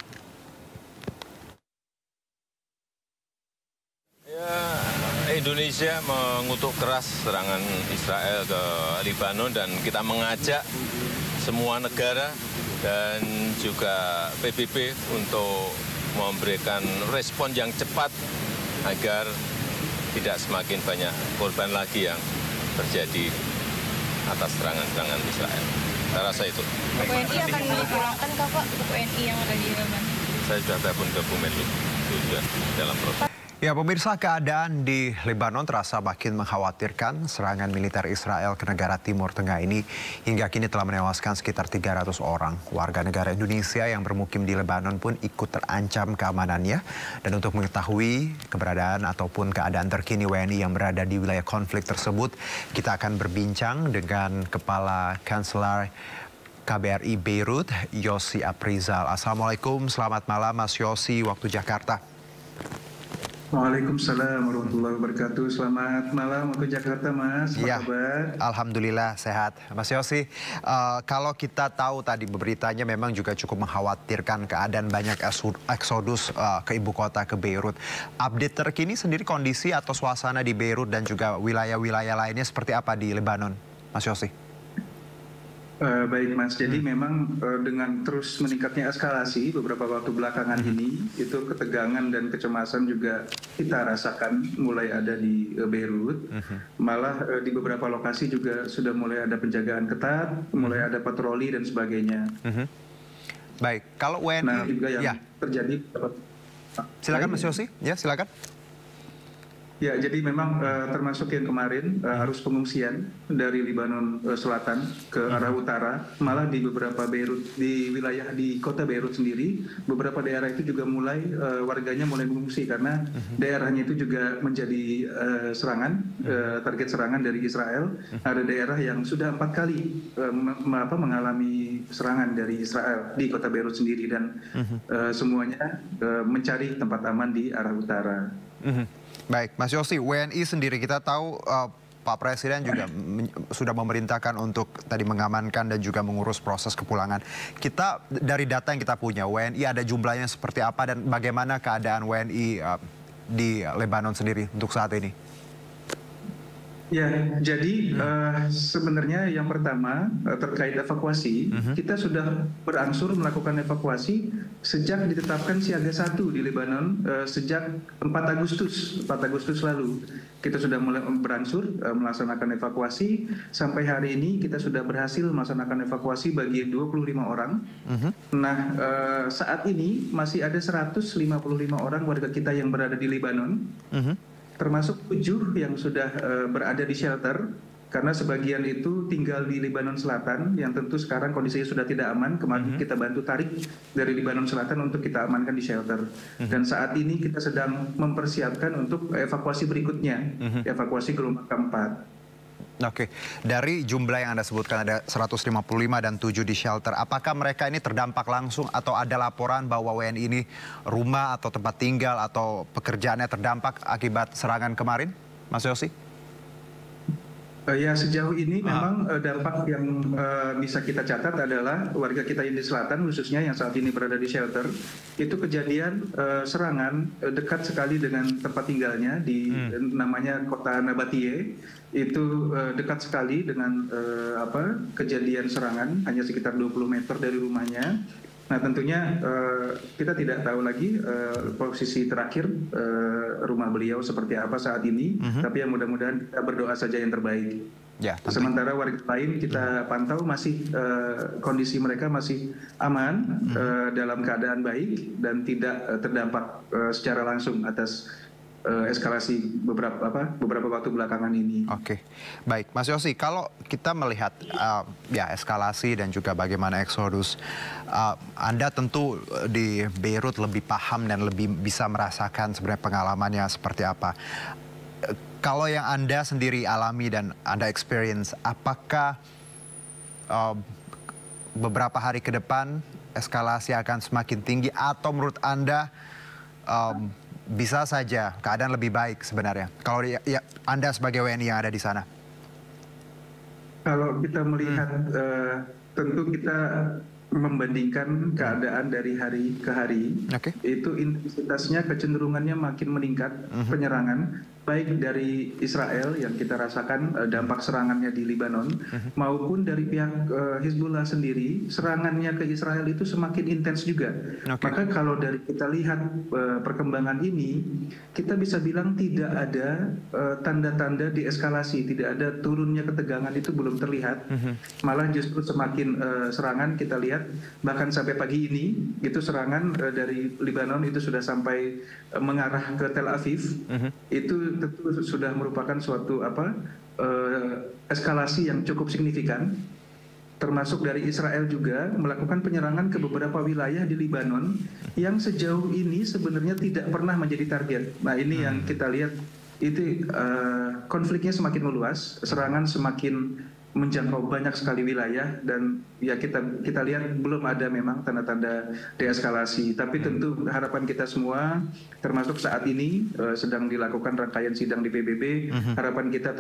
Indonesia mengutuk keras serangan Israel ke Lebanon dan kita mengajak semua negara dan juga PBB untuk memberikan respon yang cepat agar tidak semakin banyak korban lagi yang terjadi atas serangan-serangan Israel. Saya rasa itu. WNI akan dipulangkan kah Pak, WNI yang ada di Lebanon? Saya sudah telepon ke Bu Menlu, itu sudah dalam proses. Ya, pemirsa, keadaan di Lebanon terasa makin mengkhawatirkan. Serangan militer Israel ke negara Timur Tengah ini hingga kini telah menewaskan sekitar 300 orang. Warga negara Indonesia yang bermukim di Lebanon pun ikut terancam keamanannya. Dan untuk mengetahui keberadaan ataupun keadaan terkini WNI yang berada di wilayah konflik tersebut, kita akan berbincang dengan Kepala Kanselar KBRI Beirut, Yossi Aprizal. Assalamualaikum, selamat malam Mas Yossi, waktu Jakarta. Waalaikumsalam warahmatullahi wabarakatuh. Selamat malam waktu Jakarta, Mas. Apa kabar? Alhamdulillah sehat. Mas Yossi, kalau kita tahu tadi beritanya memang juga cukup mengkhawatirkan keadaan banyak eksodus ke ibu kota, ke Beirut. Update terkini sendiri kondisi atau suasana di Beirut dan juga wilayah-wilayah lainnya seperti apa di Lebanon, Mas Yossi? Baik Mas, jadi memang dengan terus meningkatnya eskalasi beberapa waktu belakangan ini, itu ketegangan dan kecemasan juga kita rasakan mulai ada di Beirut. Malah di beberapa lokasi juga sudah mulai ada penjagaan ketat, mulai ada patroli dan sebagainya. Baik, kalau WNI... Nah, juga yang terjadi... Silakan Mas Yossi, ya silakan. Ya, jadi memang termasuk yang kemarin arus pengungsian dari Lebanon Selatan ke arah utara, malah di beberapa Beirut, di wilayah di kota Beirut sendiri, beberapa daerah itu juga mulai warganya mulai mengungsi karena daerahnya itu juga menjadi serangan, target serangan dari Israel. Ada daerah yang sudah 4 kali mengalami serangan dari Israel di kota Beirut sendiri dan semuanya mencari tempat aman di arah utara. Baik, Mas Yossi, WNI sendiri kita tahu Pak Presiden juga sudah memerintahkan untuk tadi mengamankan dan juga mengurus proses kepulangan. Kita dari data yang kita punya, WNI ada jumlahnya seperti apa dan bagaimana keadaan WNI di Lebanon sendiri untuk saat ini? Ya, jadi sebenarnya yang pertama terkait evakuasi, kita sudah berangsur melakukan evakuasi sejak ditetapkan siaga 1 di Lebanon sejak 4 Agustus lalu. Kita sudah mulai berangsur melaksanakan evakuasi. Sampai hari ini kita sudah berhasil melaksanakan evakuasi bagi 25 orang. Nah, saat ini masih ada 155 orang warga kita yang berada di Lebanon. Termasuk 7 yang sudah berada di shelter, karena sebagian itu tinggal di Lebanon Selatan, yang tentu sekarang kondisinya sudah tidak aman. Kemarin kita bantu tarik dari Lebanon Selatan untuk kita amankan di shelter. Dan saat ini kita sedang mempersiapkan untuk evakuasi berikutnya, evakuasi gelombang keempat. Oke, dari jumlah yang Anda sebutkan ada 155 dan 7 di shelter. Apakah mereka ini terdampak langsung atau ada laporan bahwa WNI ini rumah atau tempat tinggal atau pekerjaannya terdampak akibat serangan kemarin, Mas Yossi? Ya, sejauh ini memang dampak yang bisa kita catat adalah warga kita yang di selatan, khususnya yang saat ini berada di shelter, itu kejadian serangan dekat sekali dengan tempat tinggalnya di namanya kota Nabatie. Itu dekat sekali dengan kejadian serangan, hanya sekitar 20 meter dari rumahnya. Nah, tentunya kita tidak tahu lagi posisi terakhir rumah beliau seperti apa saat ini, tapi yang mudah-mudahan kita berdoa saja yang terbaik. Ya, sementara warga lain kita pantau masih kondisi mereka masih aman, dalam keadaan baik dan tidak terdampak secara langsung atas eskalasi beberapa waktu belakangan ini. Oke, baik, Mas Yossi, kalau kita melihat eskalasi dan juga bagaimana eksodus, Anda tentu di Beirut lebih paham dan lebih bisa merasakan sebenarnya pengalamannya seperti apa. Kalau yang Anda sendiri alami dan Anda experience, apakah beberapa hari ke depan eskalasi akan semakin tinggi atau menurut Anda bisa saja keadaan lebih baik sebenarnya kalau Anda sebagai WNI yang ada di sana? Kalau kita melihat tentu kita membandingkan keadaan dari hari ke hari, itu intensitasnya kecenderungannya makin meningkat penyerangan, baik dari Israel yang kita rasakan dampak serangannya di Libanon, maupun dari pihak Hizbullah sendiri, serangannya ke Israel itu semakin intens juga. Maka kalau dari kita lihat perkembangan ini, kita bisa bilang tidak ada tanda-tanda deeskalasi, tidak ada turunnya ketegangan, itu belum terlihat. Malah justru semakin serangan kita lihat, bahkan sampai pagi ini itu serangan dari Libanon itu sudah sampai mengarah ke Tel Aviv. Itu tentu sudah merupakan suatu eskalasi yang cukup signifikan, termasuk dari Israel juga melakukan penyerangan ke beberapa wilayah di Libanon yang sejauh ini sebenarnya tidak pernah menjadi target. Nah, ini yang kita lihat, itu konfliknya semakin meluas, serangan semakin menjangkau banyak sekali wilayah, dan ya kita lihat belum ada memang tanda-tanda deeskalasi. Tapi tentu harapan kita semua, termasuk saat ini sedang dilakukan rangkaian sidang di PBB, harapan kita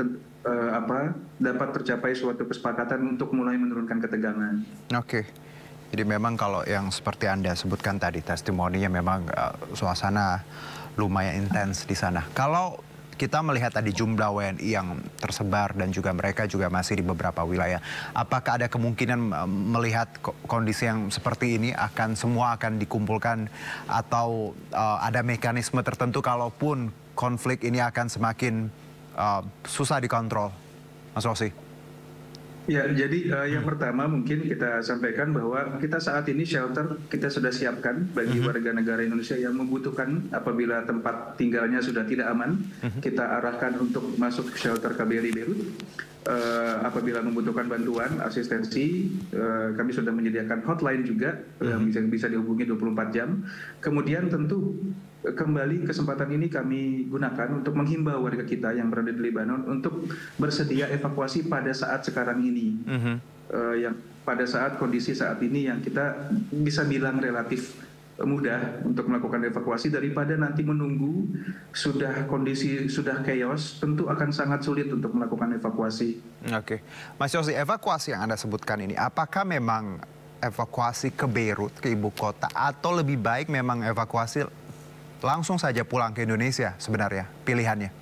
dapat tercapai suatu kesepakatan untuk mulai menurunkan ketegangan. Jadi memang kalau yang seperti Anda sebutkan tadi, testimoninya memang suasana lumayan intens di sana. Kalau kita melihat tadi jumlah WNI yang tersebar dan juga mereka juga masih di beberapa wilayah, apakah ada kemungkinan melihat kondisi yang seperti ini semua akan dikumpulkan, atau ada mekanisme tertentu kalaupun konflik ini akan semakin susah dikontrol, Mas Rosi? Ya, jadi yang pertama mungkin kita sampaikan bahwa kita saat ini shelter kita sudah siapkan bagi warga negara Indonesia yang membutuhkan apabila tempat tinggalnya sudah tidak aman. Kita arahkan untuk masuk shelter KBRI Beirut. Apabila membutuhkan bantuan, asistensi, kami sudah menyediakan hotline juga yang bisa dihubungi 24 jam. Kemudian tentu kembali kesempatan ini kami gunakan untuk menghimbau warga kita yang berada di Libanon untuk bersedia evakuasi pada saat sekarang ini. Yang pada saat kondisi saat ini yang kita bisa bilang relatif mudah untuk melakukan evakuasi, daripada nanti menunggu kondisi sudah chaos, tentu akan sangat sulit untuk melakukan evakuasi. Mas Yosi, evakuasi yang Anda sebutkan ini, apakah memang evakuasi ke Beirut, ke ibu kota, atau lebih baik memang evakuasi langsung saja pulang ke Indonesia sebenarnya pilihannya?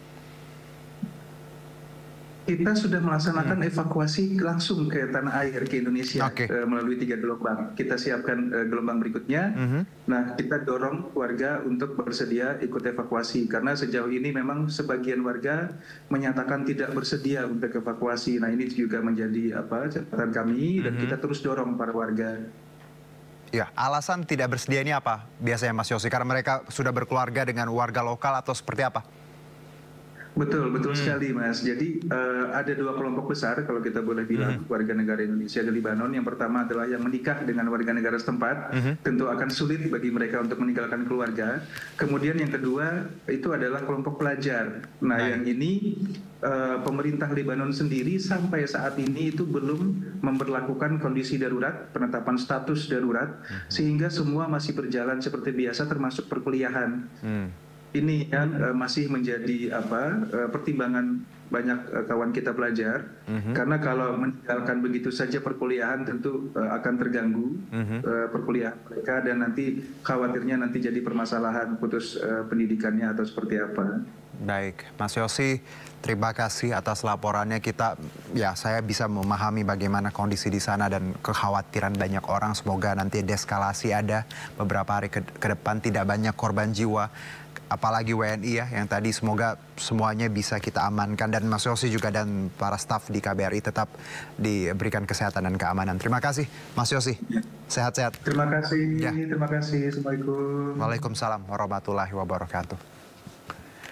Kita sudah melaksanakan evakuasi langsung ke tanah air, ke Indonesia, melalui 3 gelombang. Kita siapkan gelombang berikutnya. Nah, kita dorong warga untuk bersedia ikut evakuasi, karena sejauh ini memang sebagian warga menyatakan tidak bersedia untuk evakuasi. Nah, ini juga menjadi catatan kami, dan kita terus dorong para warga. Ya, alasan tidak bersedia ini apa biasanya, Mas Yosi? Karena mereka sudah berkeluarga dengan warga lokal atau seperti apa? Betul sekali, Mas. Jadi ada 2 kelompok besar kalau kita boleh bilang warga negara Indonesia di Libanon. Yang pertama adalah yang menikah dengan warga negara setempat, tentu akan sulit bagi mereka untuk meninggalkan keluarga. Kemudian yang kedua itu adalah kelompok pelajar. Nah, yang ini pemerintah Libanon sendiri sampai saat ini itu belum memberlakukan kondisi darurat, penetapan status darurat, sehingga semua masih berjalan seperti biasa, termasuk perkuliahan. Ini yang masih menjadi pertimbangan banyak kawan kita pelajar, karena kalau meninggalkan begitu saja perkuliahan tentu akan terganggu perkuliahan mereka, dan nanti khawatirnya nanti jadi permasalahan putus pendidikannya atau seperti apa. Baik, Mas Yosi, terima kasih atas laporannya. Saya bisa memahami bagaimana kondisi di sana dan kekhawatiran banyak orang. Semoga nanti deeskalasi ada beberapa hari ke depan, tidak banyak korban jiwa. Apalagi WNI ya, yang tadi semoga semuanya bisa kita amankan. Dan Mas Yosi juga dan para staf di KBRI tetap diberikan kesehatan dan keamanan. Terima kasih, Mas Yosi. Sehat-sehat. Terima kasih. Assalamualaikum. Waalaikumsalam warahmatullahi wabarakatuh.